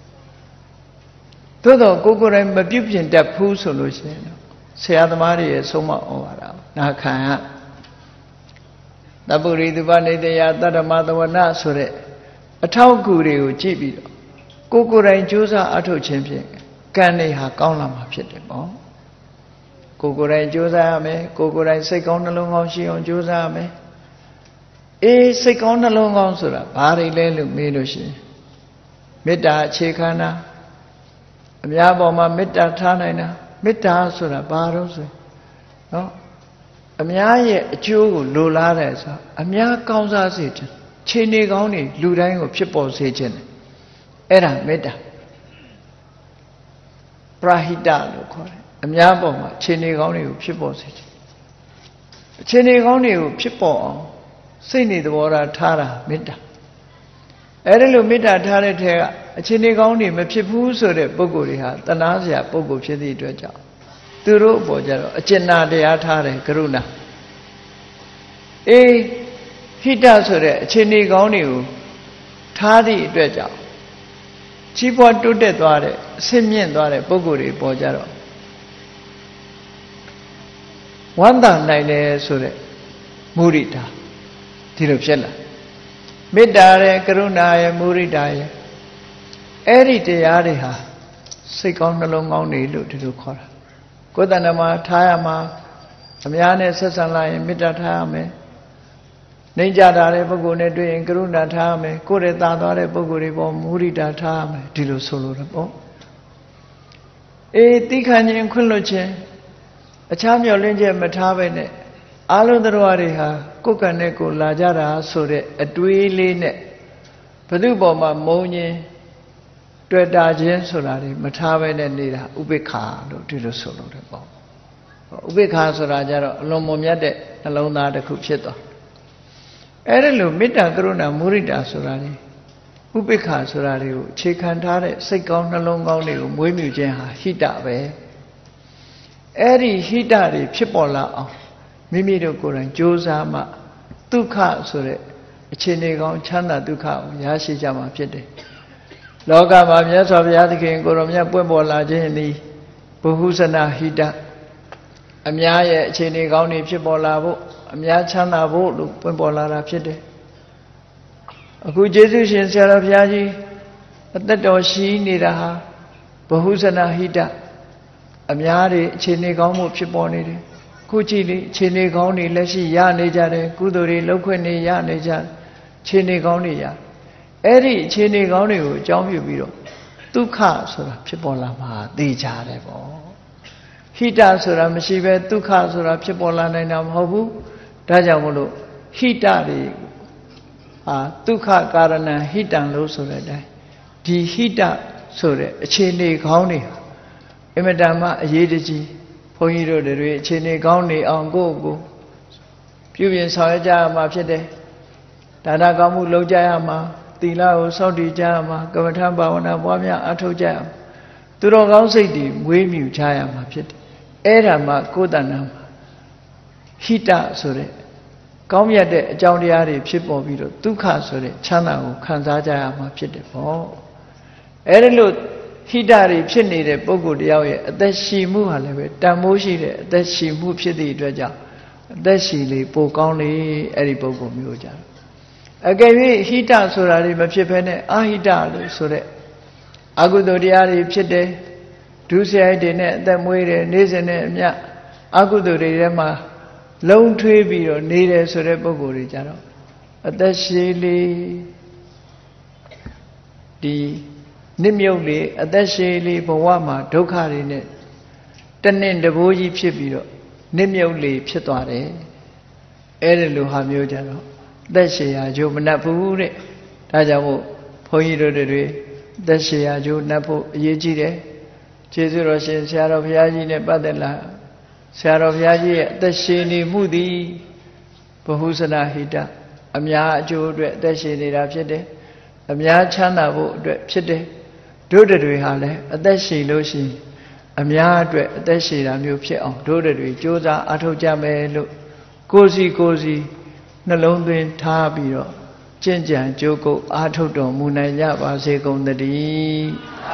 သို့တော့ကိုယ်ကိုယ်တိုင်မပြုပြင်တတ်ဘူးဆိုလို့ရှိရင်ဆရာသမားတွေရဲ့ဆုံးမဩဝါဒနာခံရတပုရိသုပနေတယတတ္တမသဝနာဆိုတဲ့အထောက်အကူတွေကိုကြည့်ပြီးတော့ကိုယ်ကိုယ်တိုင်ကြိုးစားအထောက်ခြင်းဖြင့်ကံတွေဟာကောင်းလာမှာဖြစ်တယ်ပေါ့ကိုယ်ကိုယ်တိုင်ကြိုးစားရမယ်ကိုယ်ကိုယ်တိုင်စိတ်ကောင်းနှလုံးကောင်းရှိအောင်ကြိုးစားရမယ်အေးစိတ်ကောင်းနှလုံးကောင်းဆိုတာဘာတွေလဲလို့မေးလို့ရှိရင်မေတ္တာအခြေခံတာအများပေါ်မှာမေတ္တာထားနိုင်တာမေတ္တာဆိုတာဘာလို့ဆိုနော်အများရဲ့အကျိုးကိုလိုလားတယ်ဆိုအများကောင်းစားစေခြင်းခြေနေကောင်းတွေလူတိုင်းကိုဖြစ်ပေါ်စေခြင်းအဲ့ဒါမေတ္တာပရဟိတလို့ခေါ်တယ်အများပေါ်မှာခြေနေကောင်းတွေကိုဖြစ်ပေါ်စေခြင်းခြေနေကောင်းတွေကိုဖြစ်ပေါ်အောင်စိတ်နေသဘောထားထားတာမေတ္တာအဲ့ဒီလိုမေတ္တာထားတဲ့ထဲကအခြေအနေကောင်းတွေမဖြစ်ဘူးဆိုတဲ့ပုဂ္ဂိုလ်တွေဟာတဏှာစရာပုဂ္ဂိုလ်ဖြစ်သည့်အတွက်ကြောင့်သူတို့အပေါ်ကြတော့အကျဉ်းနာတရားထားတယ်ကရုဏာအေးဟိတဆိုတဲ့အခြေအနေကောင်းတွေကိုထားသည့်အတွက်ကြောင့်ကြီးပွားတိုးတက်သွားတဲ့အဆင့်မြင့်သွားတဲ့ပုဂ္ဂိုလ်တွေပေါ်ကြတော့ဝမ်းသာနိုင်တယ်ဆိုတဲ့မုရိဒာဒီလိုဖြစ်လာမေတ္တာရဲ့ကရုဏာရဲ့မုရိဒာရဲ့အဲ့ဒီတရားတွေဟာစိတ်ကောင်းနှလုံးကောင်းတွေလို့ဒီလိုခေါ်တာကိုယ်တဏ္ဍမှာထားရမှာအများနဲ့ဆက်ဆံလာရင်မေတ္တာထားရမယ်နှိမ့်ကြတာတဲ့ပုဂ္ဂိုလ်နဲ့တွေ့ရင်ကရုဏာထားရမယ်ကိုယ်ရဲ့သာသွားတဲ့ပုဂ္ဂိုလ်တွေပေါ်မုရိဒာထားရမယ်ဒီလိုဆိုလိုတယ်ပေါ့အေးတိခဏ်ချင်းခွင့်လွှတ်ခြင်းအခြားမျှော်လင့်ချက်မထားပဲနဲ့အလုံးသတ္တဝါတွေဟာကိုယ်ကံနဲ့ကိုယ်လာကြတာဆိုတဲ့အတွေးလေးနဲ့ဘု து ပေါ်မှာမုံခြင်းတွေ့တာခြင်းဆိုတာတွေမထားပဲနဲ့နေတာဥပိ္ပခာလို့ဒီလိုဆိုလို့တယ်ပေါ့ဥပိ္ပခာဆိုတာကြတော့အလွန်မွန်မြတ်တဲ့နှလုံးသားတစ်ခုဖြစ်သွားအဲ့ဒါလို့မေတ္တာကရုဏာမုရိဒာဆိုတာတွေဥပိ္ပခာဆိုတာတွေကိုခြေခံထားတဲ့စိတ်ကောင်းနှလုံးကောင်းတွေကိုမွေးမြူခြင်းဟာဟိတပဲအဲ့ဒီဟိတတွေဖြစ်ပေါ်လာအောင်မိမိတို့ကိုယ်တိုင်ကြိုးစားမှဒုက္ခဆိုတဲ့အခြေအနေကောင်းချမ်းသာဒုက္ခကိုရရှိကြမှာဖြစ်တယ်လောကမှာမြတ်စွာဘုရားသခင်ကိုရောမြတ်ပွင့်ပေါ်လာခြင်းသည်ဘုဟုဇနာဟိတအများရဲ့အခြေအနေကောင်းတွေဖြစ်ပေါ်လာဖို့အများချမ်းသာဖို့လို့ပွင့်ပေါ်လာတာဖြစ်တယ်အခုကျေးဇူးရှင်ဆရာတော်ဘုရားကြီးအသက်တော်ရှိနေတာဟာဘုဟုဇနာဟိတအများတွေအခြေအနေကောင်းမှုဖြစ်ပေါ်နေတယ်ခုကြည့်လေအခြေအနေကောင်းတွေလက်ရှိရနေကြတယ်ကုသိုလ်တွေလုပ်ခွင့်တွေရနေကြအခြေအနေကောင်းတွေရအဲ့ဒီအခြေအနေကောင်းတွေကိုအကြောင်းပြုပြီးတော့ဒုက္ခဆိုတာဖြစ်ပေါ်လာမှာသိကြတယ်ပေါ့ဟိတဆိုတာမရှိပဲဒုက္ခဆိုတာဖြစ်ပေါ်လာနိုင်တာမဟုတ်ဘူးဒါကြောင့်မလို့ဟိတတွေဟာဒုက္ခကာရဏံဟိတံလို့ဆိုတဲ့အတိုင်းဒီဟိတဆိုတဲ့အခြေအနေကောင်းတွေဟာအင်မတန်မှအရေးတကြီးဘုန်းကြီးတို့တွေအခြေအနေကောင်းနေအောင်ကိုယ့်ကိုပြုပြင်ဆောင်ရွက်ကြရမှာဖြစ်တယ်ဒါနကောင်းမှုလုပ်ကြရမှာသီလကိုစောင့်တည်ကြရမှာကမ္မထဘာဝနာပွားများအထောက်ကြရမှာသူတော်ကောင်းစိတ်တွေမွေးမြူကြရမှာဖြစ်တယ်အဲ့ဒါမှကိုယ်တဏ္ဍာမှာဟိတဆိုတဲ့ကောင်းမြတ်တဲ့အကြောင်းတရားတွေဖြစ်ပေါ်ပြီးတော့ဒုက္ခဆိုတဲ့ချမ်းသာကိုခံစားကြရမှာဖြစ်တယ်ပေါ့အဲ့ဒါလို့ဟိတတွေဖြစ်နေတဲ့ပုဂ္ဂိုလ်တယောက်ရဲ့အသက်ရှည်မှုဟာလည်းပဲတန်မိုးရှိတဲ့အသက်ရှည်မှုဖြစ်သည့်အတွက်ကြောင့်အသက်ရှည်လေးပိုကောင်းလေအဲ့ဒီပုဂ္ဂိုလ်မျိုးကြတယ်အကယ်၍ဟိတဆိုတာတွေမဖြစ်ဘဲနဲ့အာဟိတလို့ဆိုတဲ့အကုသိုလ်တရားတွေဖြစ်တယ်ဒုစရိုက်တွေနဲ့အသက်မွေးတယ်နေ့စဉ်နဲ့အမျှအကုသိုလ်တွေထဲမှာလုံထွေးပြီးတော့နေတယ်ဆိုတဲ့ပုဂ္ဂိုလ်တွေကြတော့အသက်ရှည်လေးဒီနစ်မြုပ်လေအသက်ရှည်လေးဘဝမှာဒုက္ခတွေနဲ့တနင့်တဘိုးကြီးဖြစ်ပြီးတော့နစ်မြုပ်လေဖြစ်သွားတယ်အဲ့ဒီလိုဟာမျိုးကြတော့သက်ရှည်ရာကြိုးမနှက်ဘူးတဲ့ဒါကြောင့်မို့ဘုန်းကြီးတို့တွေသက်ရှည်ရာကျိုးနှပ်ဖို့အရေးကြီးတယ်ကျေးဇူးတော်ရှင်ဆရာတော်ဘုရားကြီးနဲ့ပတ်သက်လာဆရာတော်ဘုရားကြီးရဲ့အသက်ရှင်နေမှုသည်ဗဟုစနာဟိတအများအကျိုးအတွက်အသက်ရှင်နေတာဖြစ်တယ်အများချမ်းသာဖို့အတွက်ဖြစ်တယ်တို့တွေဟာလည်းအသက်ရှင်လို့ရှိရင်အများအတွက်အသက်ရှင်တာမျိုးဖြစ်အောင်တို့တွေကြိုးစားအားထုတ်ကြမယ်လို့ကိုယ်စီကိုယ်စီနှလုံးသွင်းထားပြီးတော့ကျင့်ကြံကြိုးကုပ်အားထုတ်တော်မူနိုင်ကြပါစေကုန်သတည်း